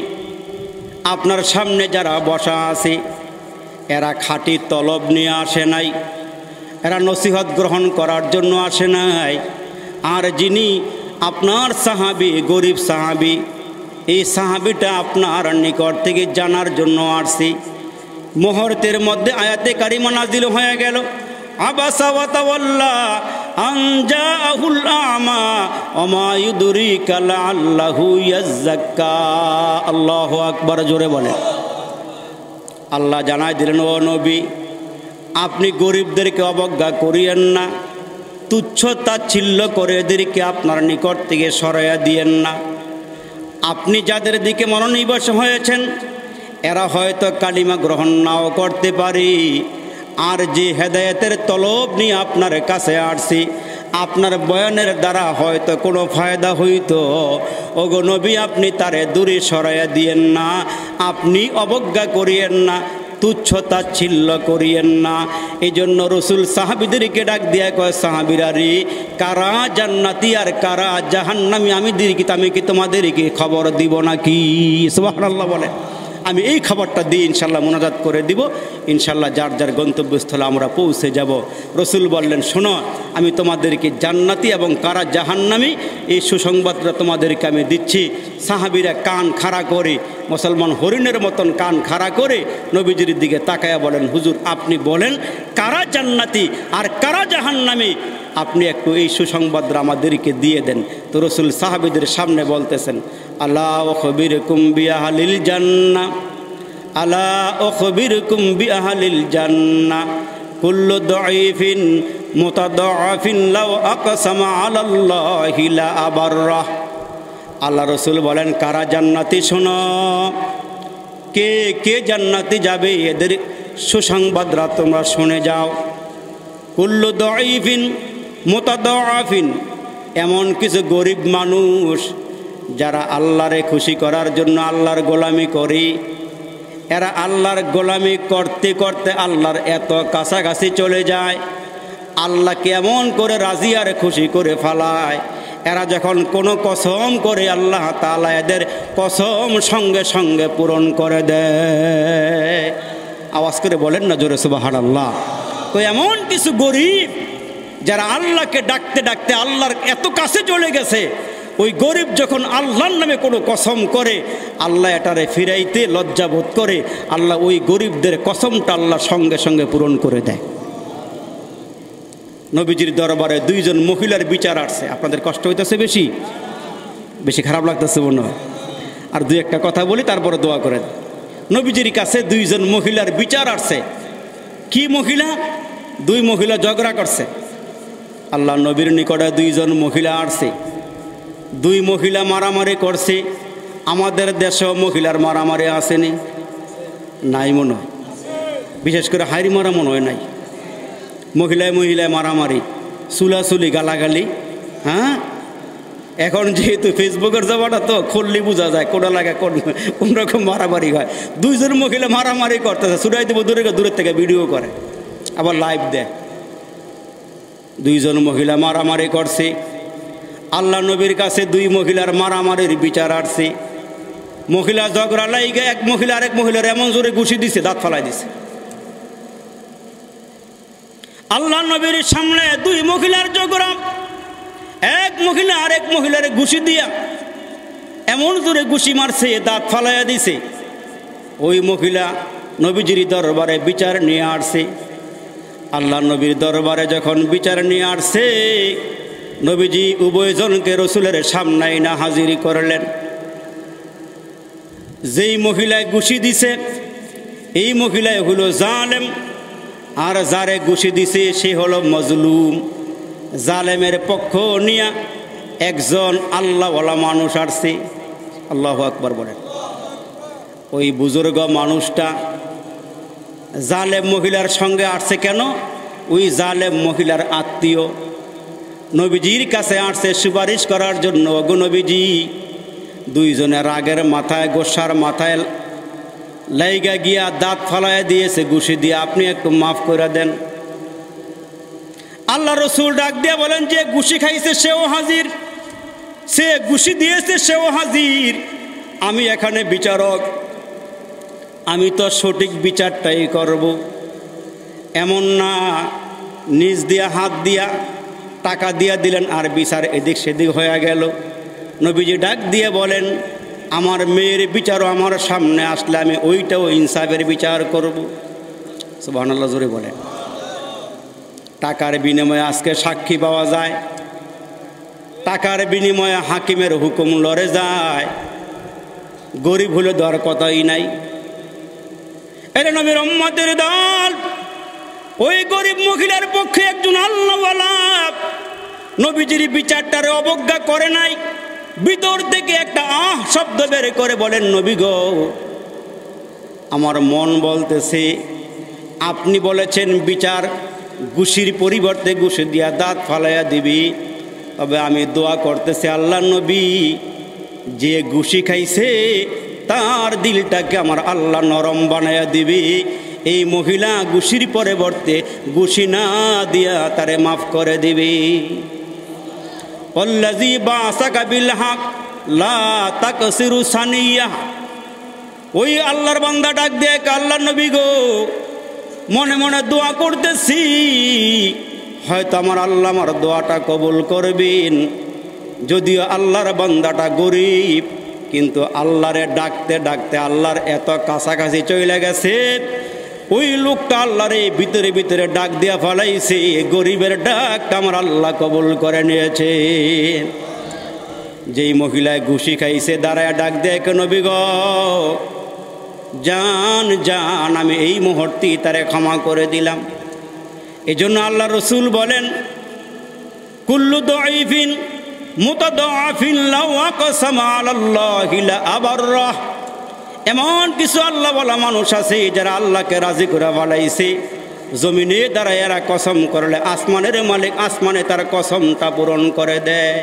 আপনার সামনে যারা বসা আছে এরা খাঁটি তলব নিয়ে আসে নাই, এরা নসিহত গ্রহণ করার জন্য আসে নাই। আর যিনি আপনার সাহাবী, গরিব সাহাবী, এই সাহাবীটা আপনার নিকট থেকে জানার জন্য আসছি। মুহূর্তের মধ্যে আয়াতে কারিমা নাজিল হয়ে গেল, আবাসা ওয়া তাওয়াল্লা আন জাআহুল আমা ওয়া মা ইউদরিকা লাআল্লাহু ইয়াযাক্কা। আল্লাহু আকবার। জোরে বলে। আল্লাহ জানাই দিলেন, ও নবী, আপনি গরিবদেরকে অবজ্ঞা করিয়েন না, তুচ্ছ তাচ্ছিল্য করে এদেরকে আপনার নিকট থেকে সরাইয়া দিয়েন না। আপনি যাদের দিকে মনোনিবেশ হয়েছেন এরা হয়তো কালিমা গ্রহণ নাও করতে পারি, আর যে হেদায়েতের তলব নিয়ে আপনার কাছে আসছি, আপনার বয়ানের দ্বারা হয়তো কোনো ফায়দা হইতো। ওগো নবী, আপনি তারে দূরে সরাইয়া দিয়েন না, আপনি অবজ্ঞা করিয়েন না, তুচ্ছ তাচ্ছিল্য করিয়েন না। এই জন্য রসুল সাহাবিদেরকে ডাক দিয়া কয়, সাহাবিরা রে, কারা জান্নাতি আর কারা জাহান্নামী আমি দিকে আমি কি তোমাদেরকে খবর দিব নাকি? সুবহানাল্লাহ বলে। আমি এই খবরটা দিয়ে ইনশাল্লাহ মোনাজাত করে দিব, ইনশাল্লাহ যার যার গন্তব্যস্থলে আমরা পৌঁছে যাব। রসুল বললেন, শোনো, আমি তোমাদেরকে জান্নাতি এবং কারা জাহান্নামী এই সুসংবাদটা তোমাদেরকে আমি দিচ্ছি। সাহাবীরা কান খাড়া করে, মুসলমান হরিণের মতন কান খাড়া করে নবীজির দিকে তাকায়া বলেন, হুজুর আপনি বলেন কারা জান্নাতি আর কারা জাহান্নামী, আপনি একটু এই সুসংবাদটা আমাদেরকে দিয়ে দেন। তো রসুল সাহাবীদের সামনে বলতেছেন, আলা উখবিরকুম বিআহলিল জান্নাহ, আলা উখবিরকুম বিআহলিল জান্নাহ, কুল্লু দাঈফিন মুতাদাআফিন লাউ আকসামা আলাল্লাহি লা আবাররাহ। আল্লাহ রসুল বলেন, কারা জান্নাতি শোনো, কে কে জান্নাতি যাবে এদের সুসংবাদরা তোমরা শুনে যাও। কুল্লু দাঈফিন মুতাদাআফিন, এমন কিছু গরিব মানুষ যারা আল্লাহরে খুশি করার জন্য আল্লাহর গোলামি করি, এরা আল্লাহর গোলামি করতে করতে আল্লাহর এত কাছাকাছি চলে যায়, আল্লাহ কেমন করে রাজি আর খুশি করে ফেলায়। এরা যখন কোনো কসম করে আল্লাহ তাআলা এদের কসম সঙ্গে সঙ্গে পূরণ করে দেয়। আওয়াজ করে বলেন না জোরে সুবহানাল্লাহ। তো এমন কিছু গরিব যারা আল্লাহকে ডাকতে ডাকতে আল্লাহর এত কাছে চলে গেছে, ওই গরিব যখন আল্লাহর নামে কোনো কসম করে আল্লাহ এটারে ফিরাইতে লজ্জাবোধ করে, আল্লাহ ওই গরিবদের কসমটা আল্লাহ সঙ্গে সঙ্গে পূরণ করে দেয়। নবীজির দরবারে দুইজন মহিলার বিচার আসছে। আপনাদের কষ্ট হইতেছে বেশি বেশি খারাপ লাগতেছে মনে হয়? আর দুই একটা কথা বলি, তারপরে দোয়া করেন। নবীজির কাছে দুইজন মহিলার বিচার আসছে। কি মহিলা? দুই মহিলা ঝগড়া করছে। আল্লাহ নবীর নিকটে দুইজন মহিলা আসছে। দুই মহিলা মারামারি করছে। আমাদের দেশেও মহিলার মারামারি আসেনি? নাই মনে হয়। বিশেষ করে হাইরি মারা মনে হয় নাই। মহিলায় মহিলায় মারামারি, চুলাচুলি, গালাগালি। হ্যাঁ, এখন যেহেতু ফেসবুকের জমানা তো খুললি বোঝা যায় কোন লাগে কোন কোন রকম মারামারি হয়। দুইজন মহিলা মারামারি করতেছে, ছুটাই দেবো দূরে দূরের থেকে ভিডিও করে, আবার লাইভ দেয়। দুইজন মহিলা মারামারি করছে। আল্লাহ নবীর কাছে দুই মহিলার মারামারির বিচার আসছে। মহিলা ঝগড়া লাইগে এক মহিলা আরেক মহিলার এমন জোরে ঘুষি দিছে, দাঁত ফালাই দিছে। আল্লাহ নবীর সামনে দুই মহিলার ঝগড়া, এক মহিলা আরেক মহিলার ঘুষি দিয়া এমন জোরে ঘুষি মারছে, দাঁত ফালাইয়া দিছে। ওই মহিলা নবীজির দরবারে বিচার নিয়ে আসছে। আল্লাহ নবীর দরবারে যখন বিচার নিয়ে আসছে, নবীজি উভয়জনকে রসুলের সামনে না হাজির করলেন। যেই মহিলায় ঘুষি দিছে এই মহিলায় হলো জালেম, আর যারে ঘুষি দিছে সে হলো মজলুম। জালেমের পক্ষ নিয়ে একজন আল্লাহওয়ালা মানুষ আসছে। আল্লাহু আকবার বলেন। ওই বুজুর্গ মানুষটা জালেম মহিলার সঙ্গে আসছে কেন? ওই জালেম মহিলার আত্মীয়। নবীজির কাছে আসছে সুপারিশ করার জন্য। ওগো নবীজি, দুইজনের রাগের মাথায়, গোসার মাথায় লাইগা গিয়া দাঁত ফালাইয়া দিয়েছে ঘুষি দিয়ে, আপনি একটু মাফ করে দেন। আল্লাহ রসুল ডাক দিয়ে বলেন, যে ঘুষি খাইছে সেও হাজির, সে ঘুষি দিয়েছে সেও হাজির। আমি এখানে বিচারক, আমি তো সঠিক বিচারটাই করব। এমন না নিজ দিয়া হাত দিয়া টাকা দিয়া দিলেন আর বিচার এদিক সেদিক হয়ে গেল। নবীজি ডাক দিয়ে বলেন, আমার মেয়ের বিচারও আমার সামনে আসলে আমি ওইটাও ইনসাফের বিচার করব। সুবহানাল্লাহ জোরে বলেন। টাকার বিনিময়ে আজকে সাক্ষী পাওয়া যায়, টাকার বিনিময়ে হাকিমের হুকুম লড়ে যায়। গরিব হলে দেওয়ার কথাই নাই। এর নবীর উম্মতের দল ওই গরিব মহিলার পক্ষে একজন আল্লাহওয়ালা নবীজির বিচারটারে অবজ্ঞা করে নাই। ভিতর থেকে একটা আহ শব্দ বের করে বলেন, নবী গো, আমার মন বলতেছে আপনি বলেছেন বিচার ঘুষির পরিবর্তে ঘুষি দিয়া দাঁত ফালাইয়া দিবি, তবে আমি দোয়া করতেছি আল্লাহ নবী, যে ঘুষি খাইছে তার দিলটাকে আমার আল্লাহ নরম বানাইয়া দিবি। এই মহিলা ঘুষির পরিবর্তে ঘুষি না দিয়া তারে মাফ করে দিবি। আল্লাযী বাসাকা বিল হক লা তাকসিরু সানিয়া। ওই আল্লাহর বান্দা ডাক দেখ, আল্লাহ নবী গো, মনে মনে দোয়া করতেছি, হয়তো আমার আল্লাহ আমার দোয়াটা কবুল করবেন। যদিও আল্লাহর বান্দাটা গরিব, কিন্তু আল্লাহরে ডাকতে ডাকতে আল্লাহর এত কাছাকাছি চলে গেছে, ওই লোকটা আল্লাহরে ভিতরে ভিতরে ডাক দিয়া ফেলাইছে। গরিবের ডাক আমার আল্লাহ কবুল করে নিয়েছে। যেই মহিলায় ঘুষি খাইছে দাঁড়ায় ডাক দেয়, নবী গো, জান জান আমি এই মুহূর্তে তারে ক্ষমা করে দিলাম। এই জন্য আল্লাহ রসুল বলেন, কুল্লু দাঈফিন মুতাদাআফিন লাউ আকসামা আলাল্লাহি লা আবাররাহ। এমন কিছু আল্লাহওয়ালা মানুষ আছে যারা আল্লাহকে রাজি করে বানাইছে, জমিনে দাঁড়ায় এরা কসম করলে আসমানের মালিক আসমানে তার কসমটা পূরণ করে দেয়।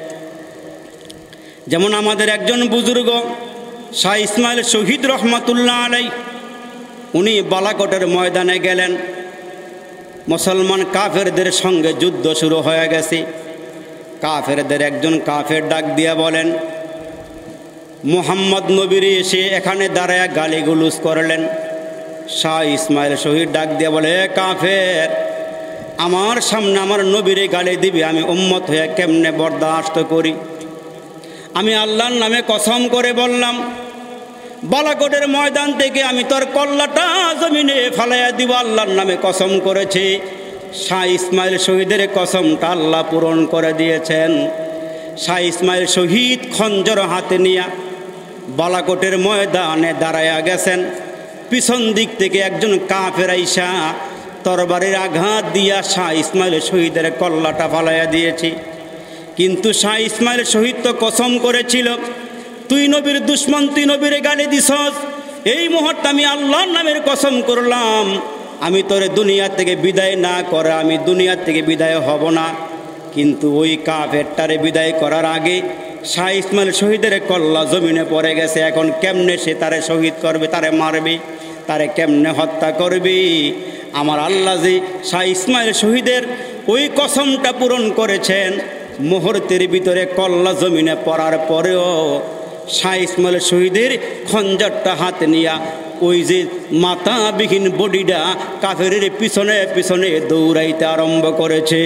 যেমন আমাদের একজন বুজুর্গ শাহ ইসমাইল শহীদ রহমাতুল্লাহ আলাই, উনি বালাকোটের ময়দানে গেলেন। মুসলমান কাফেরদের সঙ্গে যুদ্ধ শুরু হয়ে গেছে। কাফেরদের একজন কাফের ডাক দিয়া বলেন, মুহাম্মদ নবীর এসে এখানে দাঁড়ায় গালিগুলুজ করলেন। শাহ ইসমাইল শহীদ ডাক দিয়া বলে, কাফের, আমার সামনে আমার নবীরে গালি দিবে, আমি উম্মত হয়ে কেমনে বরদাস্ত করি? আমি আল্লাহর নামে কসম করে বললাম, বালাকোটের ময়দান থেকে আমি তোর কল্লাটা জমিনে ফালাইয়া দিব। আল্লাহর নামে কসম করেছি। শাহ ইসমাইল শহীদের কসমটা আল্লাহ পূরণ করে দিয়েছেন। শাহ ইসমাইল শহীদ খঞ্জর হাতে নিয়ে বালাকোটের ময়দানে দাঁড়াইয়া গেছেন। পিছন দিক থেকে একজন কাফের আইসা তরবারির আঘাত দিয়া শাহ ইসমাইল শহীদের কল্লাটা ফালাইয়া দিয়েছি। কিন্তু শাহ ইসমাইল শহীদ তো কসম করেছিল, তুই নবীর দুশ্মন, তুই নবীরে গালি দিছস। এই মুহূর্তে আমি আল্লাহর নামের কসম করলাম, আমি তোরে দুনিয়া থেকে বিদায় না করে আমি দুনিয়া থেকে বিদায় হব না। কিন্তু ওই কাফেরটারে বিদায় করার আগে শাহ ইসমাইল শহীদের কল্লা জমিনে পড়ে গেছে। এখন কেমনে সে তারে শহীদ করবে, তারে মারবে, তারে কেমনে হত্যা করবি? আমার আল্লাহ যে শাহ ইসমাইল শহীদের ওই কসমটা পূরণ করেছেন, মুহূর্তের ভিতরে কল্লা জমিনে পড়ার পরেও শাহ ইসমাইল শহীদের খঞ্জরটা হাতে নিয়া ওই যে মাথাবিহীন বডিটা কাফেরের পিছনে পিছনে দৌড়াইতে আরম্ভ করেছে।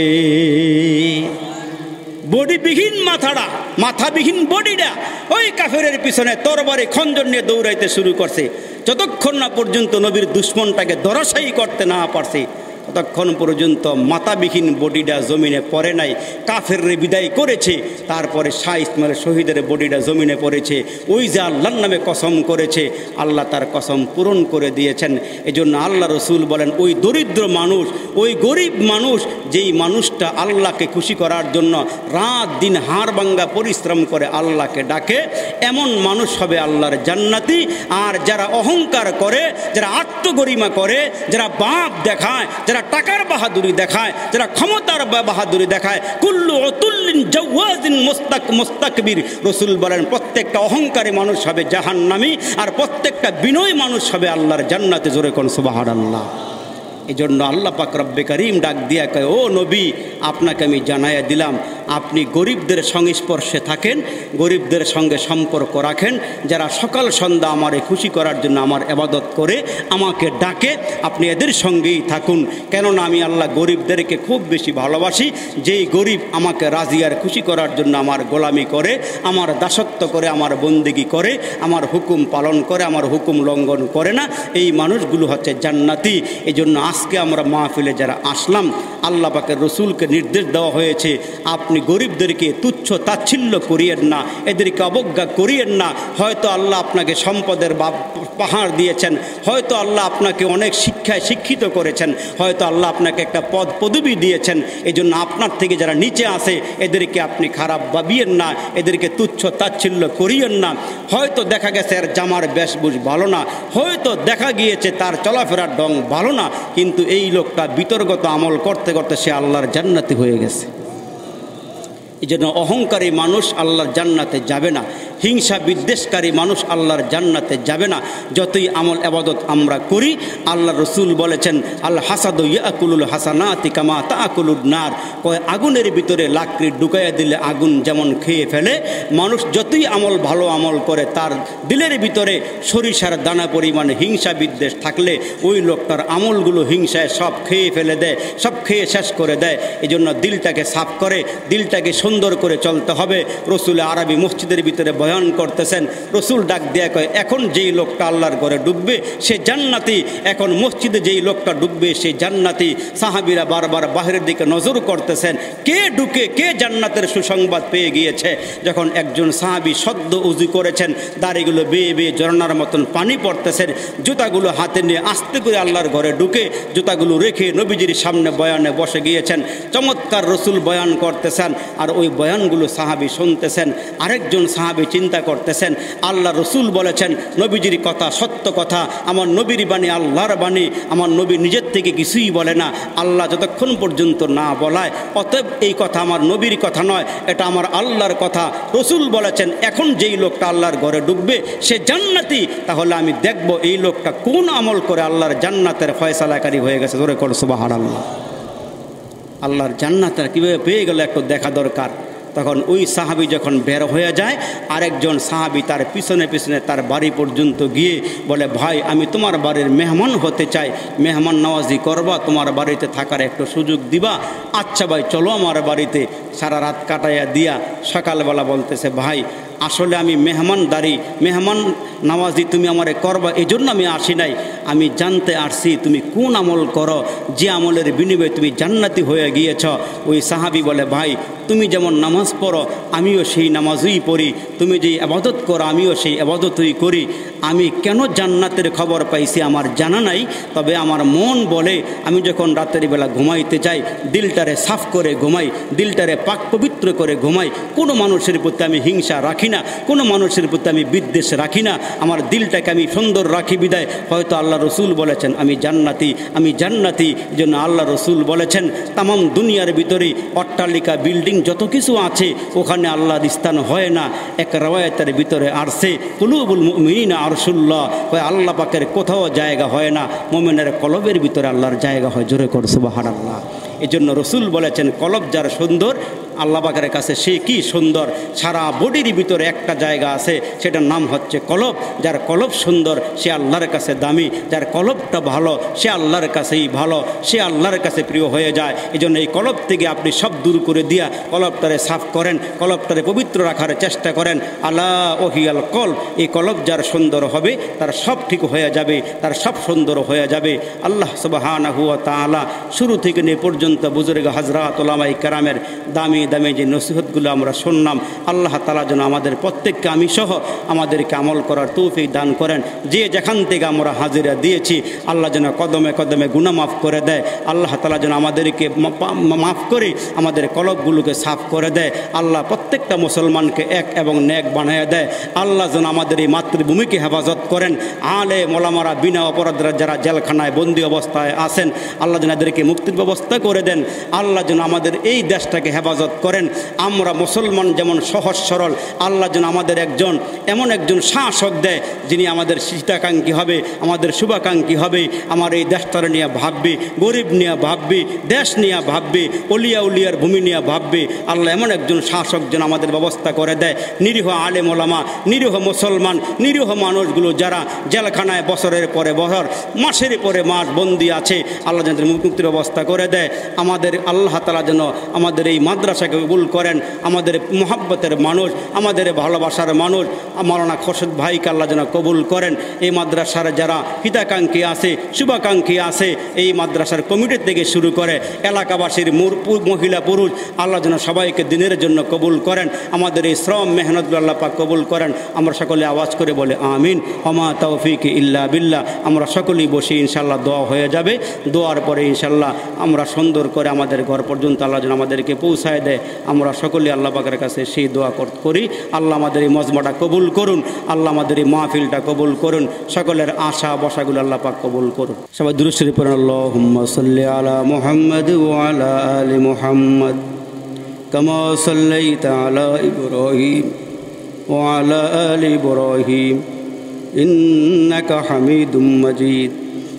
বডিবিহীন মাথাটা, মাথাবিহীন বডিটা ওই কাফেরের পিছনে তরবারি খঞ্জর নিয়ে দৌড়াইতে শুরু করছে। যতক্ষণ না পর্যন্ত নবীর দুশ্মনটাকে ধরাশায়ী করতে না পারছে, ততক্ষণ পর্যন্ত মাথাবিহীন বডিটা জমিনে পড়ে নাই। কাফের বিদায় করেছে, তারপরে শাহ ইসমাইল শহীদের বডিটা জমিনে পড়েছে। ওই যে আল্লাহর নামে কসম করেছে, আল্লাহ তার কসম পূরণ করে দিয়েছেন। এই জন্য আল্লাহ রসুল বলেন, ওই দরিদ্র মানুষ, ওই গরিব মানুষ, যেই মানুষটা আল্লাহকে খুশি করার জন্য রাত দিন হাড় ভাঙ্গা পরিশ্রম করে আল্লাহকে ডাকে, এমন মানুষ হবে আল্লাহর জান্নাতি। আর যারা অহংকার করে, যারা আত্মগরিমা করে, যারা বাপ দেখায়, যারা টাকার বাহাদুরি দেখায়, যারা ক্ষমতার বাহাদুরি দেখায়, কুল্লু অতুল্লিন জাওয়াজিন মুস্তাক মুস্তাকবির, রসুল বলেন প্রত্যেকটা অহংকারী মানুষ হবে জাহান্নামী, আর প্রত্যেকটা বিনয়ী মানুষ হবে আল্লাহর জান্নাতে। জোরে কোন সুবহানাল্লাহ। এই জন্য আল্লাহ পাক রব্বে করিম ডাক দিয়া কয়, ও নবী, আপনাকে আমি জানাইয়া দিলাম, আপনি গরিবদের সংস্পর্শে থাকেন, গরিবদের সঙ্গে সম্পর্ক রাখেন। যারা সকাল সন্ধ্যা আমারে খুশি করার জন্য আমার ইবাদত করে, আমাকে ডাকে, আপনি এদের সঙ্গেই থাকুন। কেননা আমি আল্লাহ গরিবদেরকে খুব বেশি ভালোবাসি। যেই গরিব আমাকে রাজি আর খুশি করার জন্য আমার গোলামি করে, আমার দাসত্ব করে, আমার বন্দেগি করে, আমার হুকুম পালন করে, আমার হুকুম লঙ্ঘন করে না, এই মানুষগুলো হচ্ছে জান্নাতি। এই জন্য আজকে আমরা মাহফিলে যারা আসলাম, আল্লাহ পাকের রসুলকে নির্দেশ দেওয়া হয়েছে, আপনি গরিবদেরকে তুচ্ছ তাচ্ছিল্য করিয়েন না, এদেরকে অবজ্ঞা করিয়েন না। হয়তো আল্লাহ আপনাকে সম্পদের পাহাড় দিয়েছেন, হয়তো আল্লাহ আপনাকে অনেক শিক্ষায় শিক্ষিত করেছেন, হয়তো আল্লাহ আপনাকে একটা পদ পদবি দিয়েছেন। এই জন্য আপনার থেকে যারা নিচে আসে, এদেরকে আপনি খারাপ ভাবিয়েন না, এদেরকে তুচ্ছ তাচ্ছিল্য করিয়েন না। হয়তো দেখা গেছে এর জামার বেশভূষ ভালো না, হয়তো দেখা গিয়েছে তার চলাফেরার ঢং ভালো না, কিন্তু এই লোকটা বিতর্গত আমল করতে করতে সে আল্লাহর জান্নাতি হয়ে গেছে। এই জন্য অহংকারী মানুষ আল্লাহর জান্নাতে যাবে না, হিংসা বিদ্বেষকারী মানুষ আল্লাহর জান্নাতে যাবে না। যতই আমল আবাদত আমরা করি, আল্লাহ রসুল বলেছেন, আল্লাহ হাসাদু ইয়াকুলুল হাসানাতি কামা তাকুলুন নার, কয় আগুনের ভিতরে লাকড়ি ঢুকাইয়া দিলে আগুন যেমন খেয়ে ফেলে, মানুষ যতই আমল ভালো আমল করে, তার দিলের ভিতরে সরিষার দানা পরিমাণে হিংসা বিদ্বেষ থাকলে ওই লোকটার আমলগুলো হিংসায় সব খেয়ে ফেলে দেয়, সব খেয়ে শেষ করে দেয়। এই জন্য দিলটাকে সাফ করে, দিলটাকে সুন্দর করে চলতে হবে। রসুল আরবি মসজিদের ভিতরে বয়ান করতেছেন, রসুল ডাক দেয়া কয়, এখন যেই লোকটা আল্লাহর ঘরে ডুববে সে জান্নাতি, এখন মসজিদে যেই লোকটা ডুববে সে জান্নাতি। সাহাবীরা বারবার বাহিরের দিকে নজর করতেছেন, কে ঢুকে, কে জান্নাতের সুসংবাদ পেয়ে গিয়েছে। যখন একজন সাহাবী সদ্য উজু করেছেন, দাড়িগুলো বেয়ে বেয়ে ঝরনার মতন পানি পড়তেছেন, জুতাগুলো হাতে নিয়ে আস্তে করে আল্লাহর ঘরে ঢুকে জুতাগুলো রেখে নবীজির সামনে বয়ানে বসে গিয়েছেন। চমৎকার রসুল বয়ান করতেছেন, আর ওই বয়ানগুলো সাহাবী শুনতেছেন। আরেকজন সাহাবী চিন্তা করতেছেন, আল্লাহ রসুল বলেছেন নবীজির কথা সত্য কথা, আমার নবীর বাণী আল্লাহর বাণী, আমার নবী নিজের থেকে কিছুই বলে না, আল্লাহ যতক্ষণ পর্যন্ত না বলায়, অতএব এই কথা আমার নবীর কথা নয়, এটা আমার আল্লাহর কথা। রসুল বলেছেন, এখন যেই লোকটা আল্লাহর ঘরে ডুববে সে জান্নাতি, তাহলে আমি দেখব এই লোকটা কোন আমল করে আল্লাহর জান্নাতের ফয়সালাকারী হয়ে গেছে। ধরে কর সুবহানাল্লাহ। আল্লাহর জান্নাতের কীভাবে পেয়ে গেল একটু দেখা দরকার। তখন ওই সাহাবি যখন বের হয়ে যায়, আরেকজন সাহাবি তার পিছনে পিছনে তার বাড়ি পর্যন্ত গিয়ে বলে, ভাই আমি তোমার বাড়ির মেহমান হতে চাই, মেহমান নওয়াজি করবা, তোমার বাড়িতে থাকার একটু সুযোগ দিবা? আচ্ছা ভাই চলো আমার বাড়িতে। সারা রাত কাটাইয়া দিয়া সকালবেলা বলতেছে, ভাই আসলে আমি মেহমানদারি মেহমান নওয়াজি তুমি আমারে করবা, এই জন্য আমি আসি নাই। আমি জানতে আসছি তুমি কোন আমল করো, যে আমলের বিনিময়ে তুমি জান্নাতি হয়ে গিয়েছ। ওই সাহাবি বলে, ভাই তুমি যেমন নামাজ পড়ো আমিও সেই নামাজই পড়ি, তুমি যেই আবাদত করো আমিও সেই আবাদতই করি। আমি কেন জান্নাতের খবর পাইছি আমার জানা নাই, তবে আমার মন বলে আমি যখন রাতের বেলা ঘুমাইতে যাই দিলটারে সাফ করে ঘুমাই, দিলটারে পাক পবিত্র করে ঘুমাই। কোনো মানুষের প্রতি আমি হিংসা রাখি না, কোনো মানুষের প্রতি আমি বিদ্বেষ রাখি না, আমার দিলটাকে আমি সুন্দর রাখি বিদায় হয়তো আল্লাহ রসুল বলেছেন আমি জান্নাতি, আমি জান্নাতি। এই জন্য আল্লাহ রসুল বলেছেন তামাম দুনিয়ার ভিতরে অট্টালিকা বিল্ডিং যত কিছু আছে ওখানে আল্লাহর স্থান হয় না। এক রওয়ায়াতের ভিতরে আসছে কুলুবুল মুমিনিনা আরশুল্লাহ, ওই আল্লাহ পাকের কোথাও জায়গা হয় না, মুমিনের কলবের ভিতরে আল্লাহর জায়গা হয়। জোরে কর সুবহানাল্লাহ। এই জন্য রসুল বলেছেন কলব যার সুন্দর আল্লাহ পাকের কাছে সে কি সুন্দর। সারা বডির ভিতরে একটা জায়গা আছে, সেটার নাম হচ্ছে কলব। যার কলব সুন্দর সে আল্লাহর কাছে দামি, যার কলবটা ভালো সে আল্লাহর কাছেই ভালো, সে আল্লাহর কাছে প্রিয় হয়ে যায়। এই জন্য এই কলব থেকে আপনি সব দূর করে দিয়া কলবটারে সাফ করেন, কলবটারে পবিত্র রাখার চেষ্টা করেন। আলা ওহিয়াল কলব, এই কলব যার সুন্দর হবে তার সব ঠিক হয়ে যাবে, তার সব সুন্দর হয়ে যাবে। আল্লাহ সুবহানাহু ওয়া তাআলা শুরু থেকে নিয়ে পর্যন্ত বুজুর্গ হযরত উলামায়ে কেরামের দামি দামে যে নসিহতগুলো আমরা শুনলাম, আল্লাহ তাআলা যেন আমাদের প্রত্যেককে আমি সহ আমাদেরকে আমল করার তৌফিক দান করেন। যে যেখান থেকে আমরা হাজিরা দিয়েছি আল্লাহ যেন কদমে কদমে গুনাহ মাফ করে দেয়। আল্লাহ তাআলা যেন আমাদেরকে মাফ করে আমাদের কলবগুলোকে সাফ করে দেয়। আল্লাহ প্রত্যেকটা মুসলমানকে এক এবং নেক বানিয়ে দেয়। আল্লাহ যেন আমাদের এই মাতৃভূমিকে হেফাজত করেন। আলে মোলামারা বিনা অপরাধরা যারা জেলখানায় বন্দী অবস্থায় আছেন আল্লাহ যেন এদেরকে মুক্তির ব্যবস্থা করে দেন। আল্লাহ যেন আমাদের এই দেশটাকে হেফাজত করেন। আমরা মুসলমান যেমন সহজ সরল, আল্লাহ যেন আমাদের একজন এমন একজন শাসক দেয় যিনি আমাদের হিতাকাঙ্ক্ষী হবে, আমাদের শুভাকাঙ্ক্ষী হবে, আমার এই দেশটার নিয়ে ভাববে, গরিব নিয়ে ভাববে, দেশ নিয়ে ভাববে, অলিয়া উলিয়ার ভূমি নিয়ে ভাববে। আল্লাহ এমন একজন শাসক যেন আমাদের ব্যবস্থা করে দেয়। নিরীহ আলেম ওলামা, নিরীহ মুসলমান, নিরীহ মানুষগুলো যারা জেলখানায় বছরের পরে বছর, মাসের পরে মাস বন্দি আছে, আল্লাহ যেন মুক্তির ব্যবস্থা করে দেয়। আমাদের আল্লাহ তাআলা যেন আমাদের এই মাদ্রাসাকে কবুল করেন। আমাদের মুহাব্বতের মানুষ, আমাদের ভালোবাসার মানুষ মাওলানা খোরশেদ ভাইকে আল্লাহ যেন কবুল করেন। এই মাদ্রাসার যারা হিতাকাঙ্ক্ষী আছে, শুভাকাঙ্ক্ষী আছে, এই মাদ্রাসার কমিটি থেকে শুরু করে এলাকাবাসীর মহিলা পুরুষ আল্লাহ যেন সবাইকে দিনের জন্য কবুল করেন। আমাদের এই শ্রম মেহনত আল্লাহ পাক কবুল করেন। আমরা সকলে আওয়াজ করে বলে আমিন। ওমা তৌফিক ইল্লা বিল্লাহ। আমরা সকলেই বসে ইনশাল্লাহ দোয়া হয়ে যাবে। দোয়ার পরে ইনশাল্লাহ আমরা সুন্দর করে আমাদের ঘর পর্যন্ত আল্লাহ যেন আমাদেরকে পৌঁছায় দেয়। আমরা সকলেই আল্লাহ পাকের কাছে সেই দোয়া করি। আল্লাহ আমাদের এই মজমাটা কবুল করুন, আল্লাহ আমাদের এই মাহফিলটা কবুল করুন, সকলের আশা বসাগুলো আল্লাহ পাক কবুল করুন। সবাই দুরূদ শরীফ পড়ুন। আল্লাহুম্মা সাল্লি আলা মুহাম্মাদ ওয়া আলা আলি মুহাম্মাদ কামা সাল্লাইতা আলা ইব্রাহিম ওয়া আলা আলি ইব্রাহিম ইন্নাকা হামিদুম মাজিদ।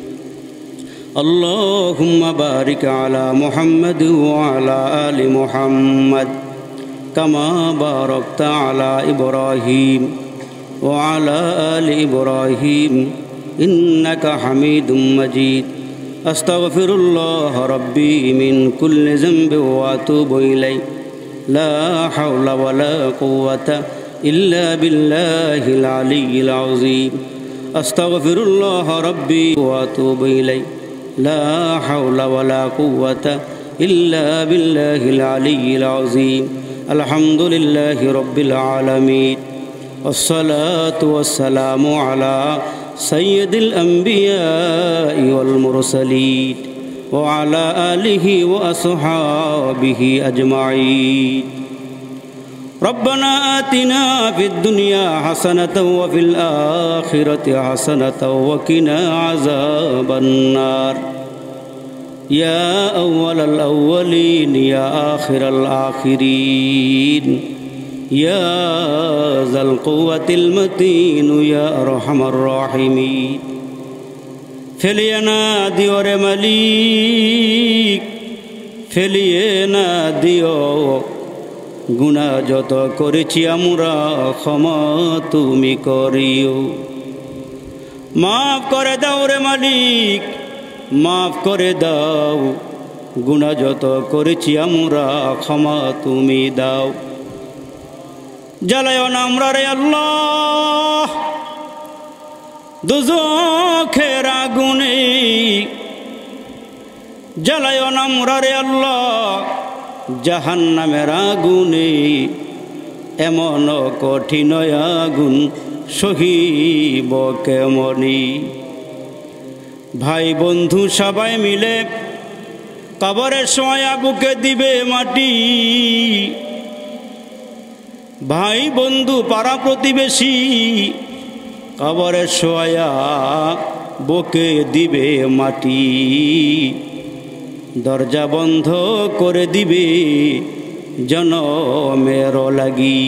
اللهم بارك على محمد وعلى آل محمد كما باركت على إبراهيم وعلى آل إبراهيم إنك حميد مجيد. أستغفر الله ربي من كل ذنب وأتوب إليه. لا حول ولا قوة إلا بالله العلي العظيم. أستغفر الله ربي وأتوب إليه. لا حول ولا قوة إلا بالله العلي العظيم. الحمد لله رب العالمين والصلاة والسلام على سيد الأنبياء والمرسلين وعلى آله وأصحابه أجمعين. ربنا آتنا في الدنيا حسنة وفي الآخرة حسنة وقنا عذاب النار. يا أول الأولين يا آخر الآخرين يا ذا القوة المتين يا أرحم الراحمين. ফেলিয়ে না দিও রে মালিক, ফেলিয়ে না দিও, গুনাহ যত করেছি আমরা ক্ষমা তুমি করিও। মাফ করে দাও রে মালিক, মাফ করে দাও, গুনাহ যত করেছি আমরা ক্ষমা তুমি দাও। জ্বালায়ও না আমরা রে আল্লাহ দুজখের আগুনে, জ্বালায়ও না আমরা রে আল্লাহ জাহান্নামের আগুনে। এমন কঠিন আগুন সহিব কেমনি। ভাই বন্ধু সবাই মিলে কবরের সময় বুকে দিবে মাটি। ভাই বন্ধু পাড়া প্রতিবেশী কবরের শোয়া বুকে দিবে মাটি। দরজা বন্ধ করে দিবে জনমের লাগি।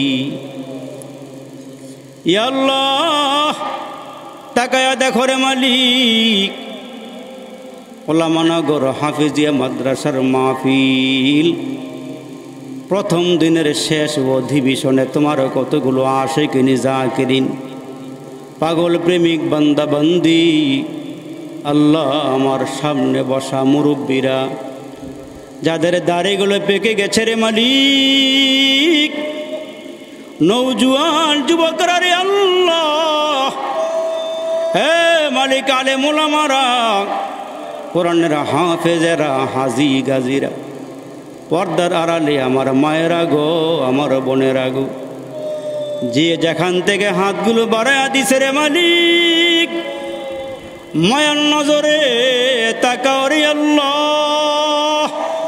ইয়া আল্লাহ তাকায়া দেখো রে মালিক, ওলামানগর হাফিজিয়া মাদ্রাসার মাহফিল প্রথম দিনের শেষ অধিবেশনে তোমার কতগুলো আশিকিন জাকিরিন পাগল প্রেমিক বান্দা বান্দি আল্লাহ আমার সামনে বসা মুরব্বীরা যাদের দাড়িগুলো পেকে গেছে রে মালিক, নওজোয়ান যুবকরা রে আল্লাহ, হে মালিক আলেম ওলামারা, কোরআনের হাফেজেরা, হাজি গাজিরা, পর্দার আড়ালে আমার মায়েরা গো, আমার বোনেরা গো, যে যেখান থেকে হাতগুলো বাড়ায়া দিছে রে মালিক, মায়ার নজরে তাকাও রে আল্লাহ,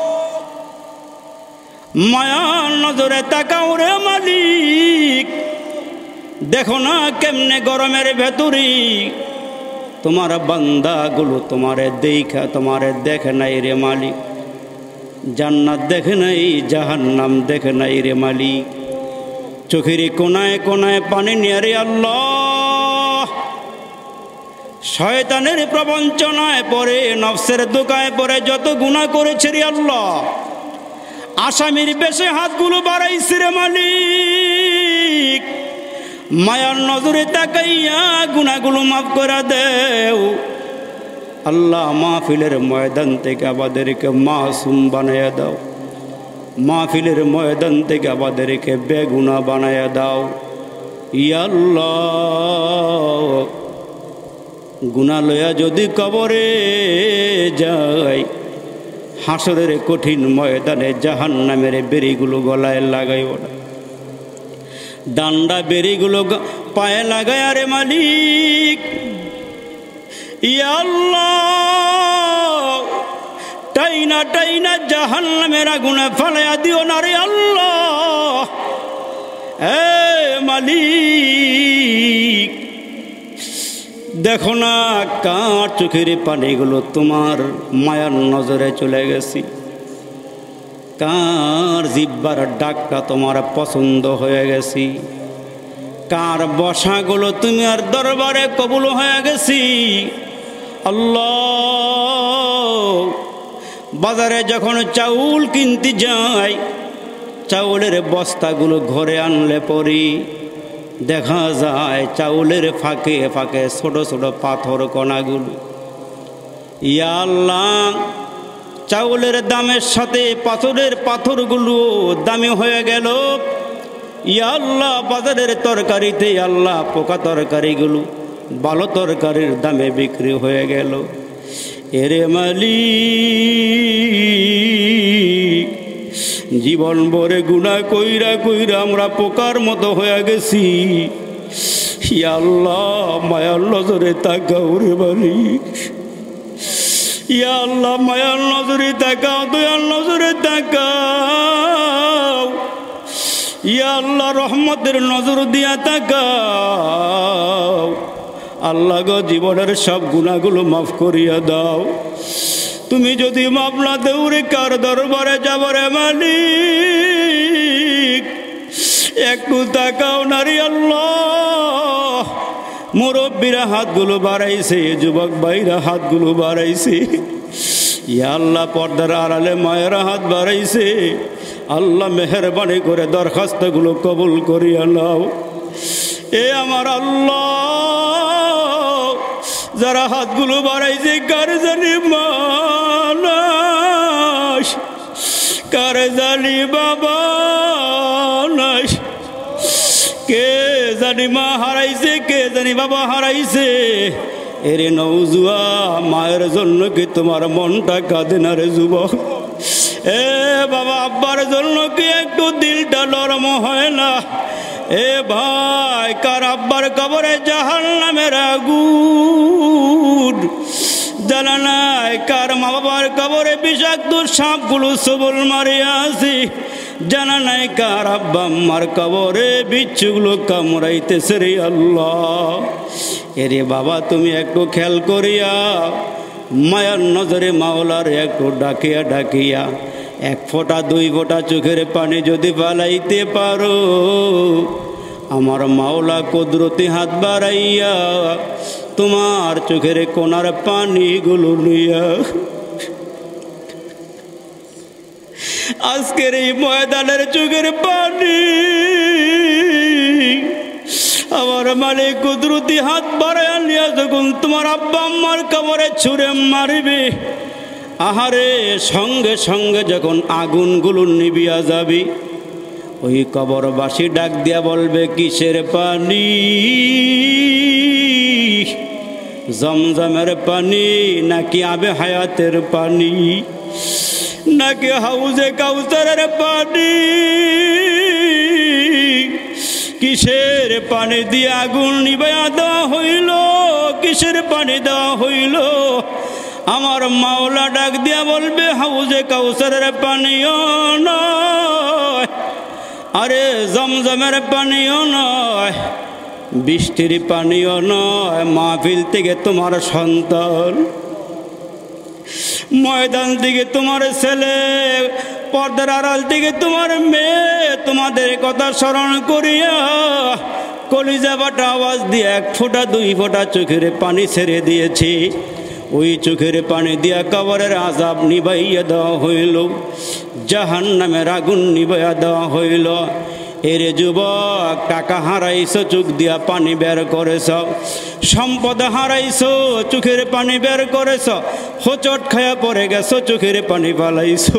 মায়ার নজরে তাকাও রে মালিক। দেখো না কেমনে গরমের ভেতরি তোমার বান্দাগুলো তোমারে দেখা তোমারে দেখে নাই রে মালিক, জান্নাত দেখে নাই, জাহান্নাম দেখে নাই রে মালিক। চোখের কোনায় কোনায় পানি নিয়ে রে আল্লাহ, শয়তানের প্রবঞ্চনায় পড়ে, নফসের দোকায় পড়ে যত গুনাহ করেছে রে আল্লাহ, আসামির বেশে হাতগুলো বাড়াইছে রে মালিক। মায়ার নজরে তাকাইয়া গুনাহগুলো মাফ করে দেও আল্লাহ। মাহফিলের ময়দান থেকে আমাদেরকে মাসুম বানাইয়া দাও, মাহফিলের ময়দান থেকে আমাদেরকে বেগুনা বানাইয়া দাও ইয়া আল্লাহ। গুনাহ লয়া যদি কবরে যাই, হাসরের কঠিন ময়দানে জাহান্নামের বেড়িগুলো গলায় লাগাইব না, ডান্ডা বেড়িগুলো পায়ে লাগায় আরে মালিক ইয়া আল্লাহ। টাইনা টাইনা জাহান্নামের আগুনে ফালাইয়া দিও না রে আল্লাহ। হে মালিক দেখো না কার চোখের পানিগুলো তোমার মায়ার নজরে চলে গেছি, কার জিব্বার ডাকটা তোমার পছন্দ হয়ে গেছি, কার বসাগুলো তুমি আর দরবারে কবুল হয়ে গেছি আল্লাহ। বাজারে যখন চাউল কিনতে যাই, চাউলের বস্তাগুলো ঘরে আনলে পরি দেখা যায় চাউলের ফাঁকে ফাঁকে ছোট ছোট পাথর কণাগুলো। ইয়া আল্লাহ চাউলের দামের সাথে পাথরের পাথরগুলো দামি হয়ে গেল ইয়া আল্লাহ। বাজারের তরকারিতে আল্লাহ পোকা তরকারিগুলো ভালো তরকারির দামে বিক্রি হয়ে গেল। এরে মালিক জীবন ভরে গুনাহ কইরা কইরা আমরা পোকার মতো হয়ে গেছি ইয়া আল্লাহ। মায়ার নজরে তাকাও রে মালিক ইয়া আল্লাহ, মায়ার নজরে তাকাও, দয়ার নজরে তাকাও ইয়া আল্লাহ। রহমতের নজর দিয়া তাকাও আল্লাহ গো। জীবনের সব গুনাহগুলো মাফ করিয়া দাও। তুমি যদি মাফ না দেও রে কার দরবারে যাব রে মালিক? একটু তাকাও না রে আল্লাহ। মুরব্বীরা হাতগুলো বাড়াইছে, যুবক ভাইরা হাতগুলো বাড়াইছে ইয়া আল্লাহ। পর্দার আড়ালে মায়েরা হাত বাড়াইছে, আল্লাহ মেহেরবানি করে দরখাস্তগুলো কবুল করিয়া নাও। এ আমার আল্লাহ, যারা হাতগুলো বাড়াইছে কার জানি মানাস, কার জানি বাবা নাস, কে জানি মা হারাইছে, কে জানি বাবা হারাইছে। এরে নৌজুয়া, মায়ের জন্য কি তোমার মনটা কাঁদে না রে যুবক? এ বাবা আব্বার জন্য কি একটু দিলটা নরম হয় না? এ ভাই, কার আব্বার কবরে জাহান্নামের আগুন জানা নাই? কার মা বাবার কবরে বিষাক্ত সাপগুলো সবল মারিয়া আছে জানা নাই? কার আব্বা আম্মার কবরে বিচ্ছুগুলো কামড়াইতেছে রে আল্লাহ। এরে বাবা, তুমি একটু খেয়াল করিয়া মায়ার নজরে মাওলার একটু ডাকিয়া ডাকিয়া এক ফোঁটা দুই ফোঁটা চোখের পানি যদি পালাইতে পারো, আমার মাওলা কুদরতি হাত বাড়াইয়া তোমার চোখের কোনার পানিগুলো নিয়া আজকের এই ময়দানের চোখের পানি আমার মালিক কুদরতি হাত বাড়াইয়া নিয়া যখন তোমার আব্বা আম্মার কবরে ছুঁড়ে মারবে, আহারে সঙ্গে সঙ্গে যখন আগুনগুলো নিবিয়া যাবি, ওই কবরবাসী ডাক দিয়া বলবে, কিসের পানি? জমজমের পানি নাকি আবে হায়াতের পানি, নাকি হাউজে কাউসারের পানি? কিসের পানি দিয়ে আগুন নিবাইয়া দেওয়া হইল? কিসের পানি দেওয়া হইল? আমার মাওলা ডাক দিয়া বলবে, হাউজে কাউসারের পানিও নয়, আরে জমজমের পানিও নয়, বৃষ্টির পানিও নয়, মাহফিল থেকে তোমার সন্তান, ময়দান থেকে তোমার ছেলে, পর্দার আড়াল থেকে তোমার মেয়ে তোমাদের কথা স্মরণ করিয়া কলিজা বাটা আওয়াজ দিয়ে এক ফোঁটা দুই ফোঁটা চোখের পানি ছেড়ে দিয়েছি। ওই চোখের পানি দিয়া কবরের আযাব নিবাইয়া দেওয়া হইল, জাহান্নামের আগুন নিবাইয়া দেওয়া হইল। এরে যুবক, টাকা হারাইছো, চোখ দিয়া পানি বের করেছ, সম্পদ হারাইছো, চোখের পানি বের করেছ, হোঁচট খায়া পড়ে গেছো, চোখের পানি পালাইছো।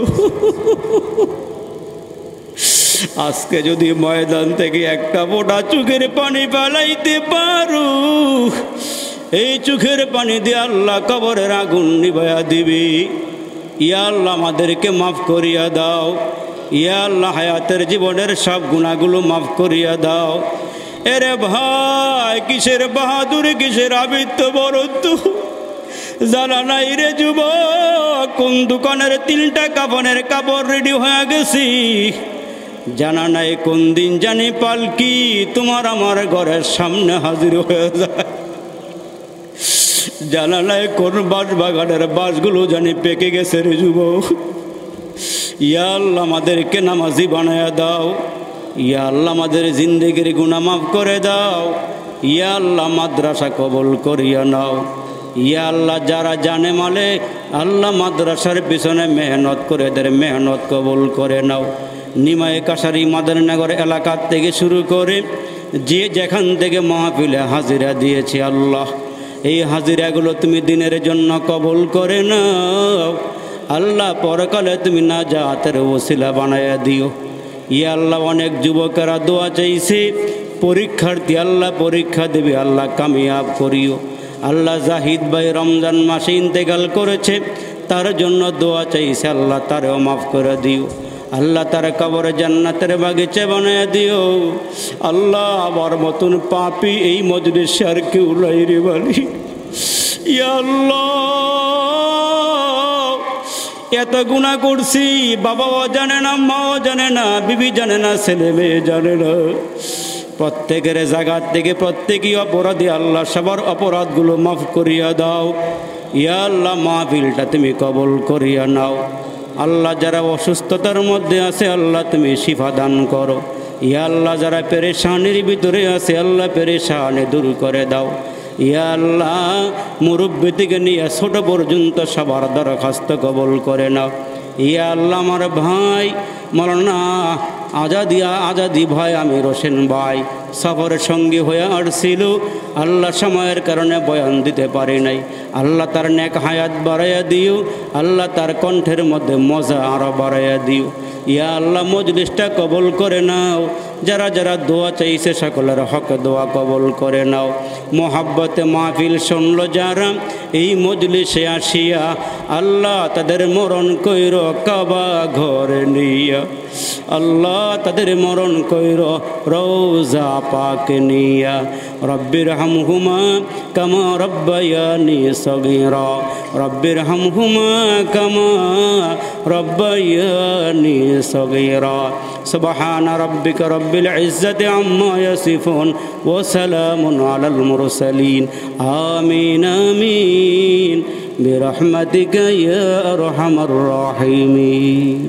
আজকে যদি ময়দান থেকে একটা ফোঁটা চোখের পানি পালাইতে পারো, এই চোখের পানি দিয়ে আল্লাহ কবরের আগুন নিভাইয়া দিবি। ইয়া আল্লাহ, আমাদেরকে মাফ করিয়া দাও। ইয়া আল্লাহ, হায়াতের জীবনের সব গুনাহগুলো মাফ করিয়া দাও। এরে ভাই, কিসের বাহাদুরি, কিসের আবৃত্ত বরত্ব জানা নাই রে যুবক। কোন দোকানের তিনটা কাফনের কাপড় রেডি হয়ে গেছি জানা নাই? কোন দিন জানি পালকি তোমার আমার ঘরের সামনে হাজির হয়ে যায় জানা নাই? কোন বাঁশ বাগানের বাঁশগুলো জানি পেকে গেছে রে যুবক। ইয়া আল্লাহ, আমাদেরকে নামাজি বানায়া দাও। ইয়া আল্লাহ, আমাদের জিন্দেগির গুনাহ মাফ করে দাও। ইয়া আল্লাহ, মাদ্রাসা কবুল করিয়া নাও। ইয়া আল্লাহ, যারা জানে মালে আল্লাহ মাদ্রাসার পিছনে মেহনত করে, এদের মেহনত কবুল করে নাও। নিমাই কাশারি মাদারনগর এলাকার থেকে শুরু করে যে যেখান থেকে মাহফিলে হাজিরা দিয়েছে, আল্লাহ এই হাজিরাগুলো তুমি দিনের জন্য কবুল করে নাও। আল্লাহ, পরকালে তুমি নাজাতের ওসিলা বানায়া দিও। ইয়া আল্লাহ, অনেক যুবকেরা দোয়া চাইছে, পরীক্ষার্থী, আল্লাহ পরীক্ষা দেবে, আল্লাহ কামিয়াব করিও। আল্লাহ, জাহিদ ভাই রমজান মাসে ইন্তেকাল করেছে, তার জন্য দোয়া চাইছে, আল্লাহ তারেও মাফ করে দিও। আল্লাহ, তার কবরে জান্নাতের বাগিচা বানায়া দিও। আল্লাহ, আবার মতন পাপী এই মজলিসে আর কেউ নাই রে বালি। ইয়া আল্লাহ, এত গুনাহ করছি, বাবাও জানে না, মাও জানে না, বিবি জানে না, ছেলে মেয়ে জানে না। প্রত্যেকের জায়গা থেকে প্রত্যেকই অপরাধী, আল্লাহ সবার অপরাধগুলো মাফ করিয়া দাও। ইয়া আল্লাহ, মাহফিলটা তুমি কবুল করিয়া নাও। আল্লাহ, যারা অসুস্থতার মধ্যে আছে আল্লাহ তুমি শিফা দান করো। ইয়া আল্লাহ, যারা পেরেশানির ভিতরে আছে আল্লাহ পেরেশানি দূর করে দাও। ইয়া আল্লাহ, মুরব্বী থেকে নিয়ে ছোট পর্যন্ত সবার দরখাস্ত কবুল করে নাও। ইয়া আল্লাহ আমার ভাই মৌলানা আজাদিয়া আজাদি ভাই আমি রোশন ভাই সফরের সঙ্গী হয়ে আসছিল, আল্লাহ সময়ের কারণে বয়ান দিতে পারি নাই। আল্লাহ তার নেক হায়াত বাড়াইয়া দিও, আল্লাহ তার কণ্ঠের মধ্যে মজা আরও বাড়াইয়া দিও। ইয়া আল্লাহ মজলিসটা কবুল করে নাও, যারা যারা দোয়া চাইছে সকলের হক দোয়া কবুল করে নাও। মোহাব্বতে মাহফিল শুনল যারা এই মজলিসে আসিয়া, আল্লাহ তাদের মরণ কইর কাবা ঘরে নিয়া, আল্লাহ তাদের মরণ কইর রওজা পাক নিয়া। রব্বির হামহুমা কামা রব্বায়ানি সগীরা, রব্বির হামহুমা কামা রব্বায়ানি সগীরা। সুবহান রাব্বিকা রব্বিল ইজ্জাতি আম্মা ইয়াসিফুন ওয়া সালামুন আলাল মুরসালিন। আমিন আমিন বিরহমাতিকা ইয়া আরহামার রাহিমিন।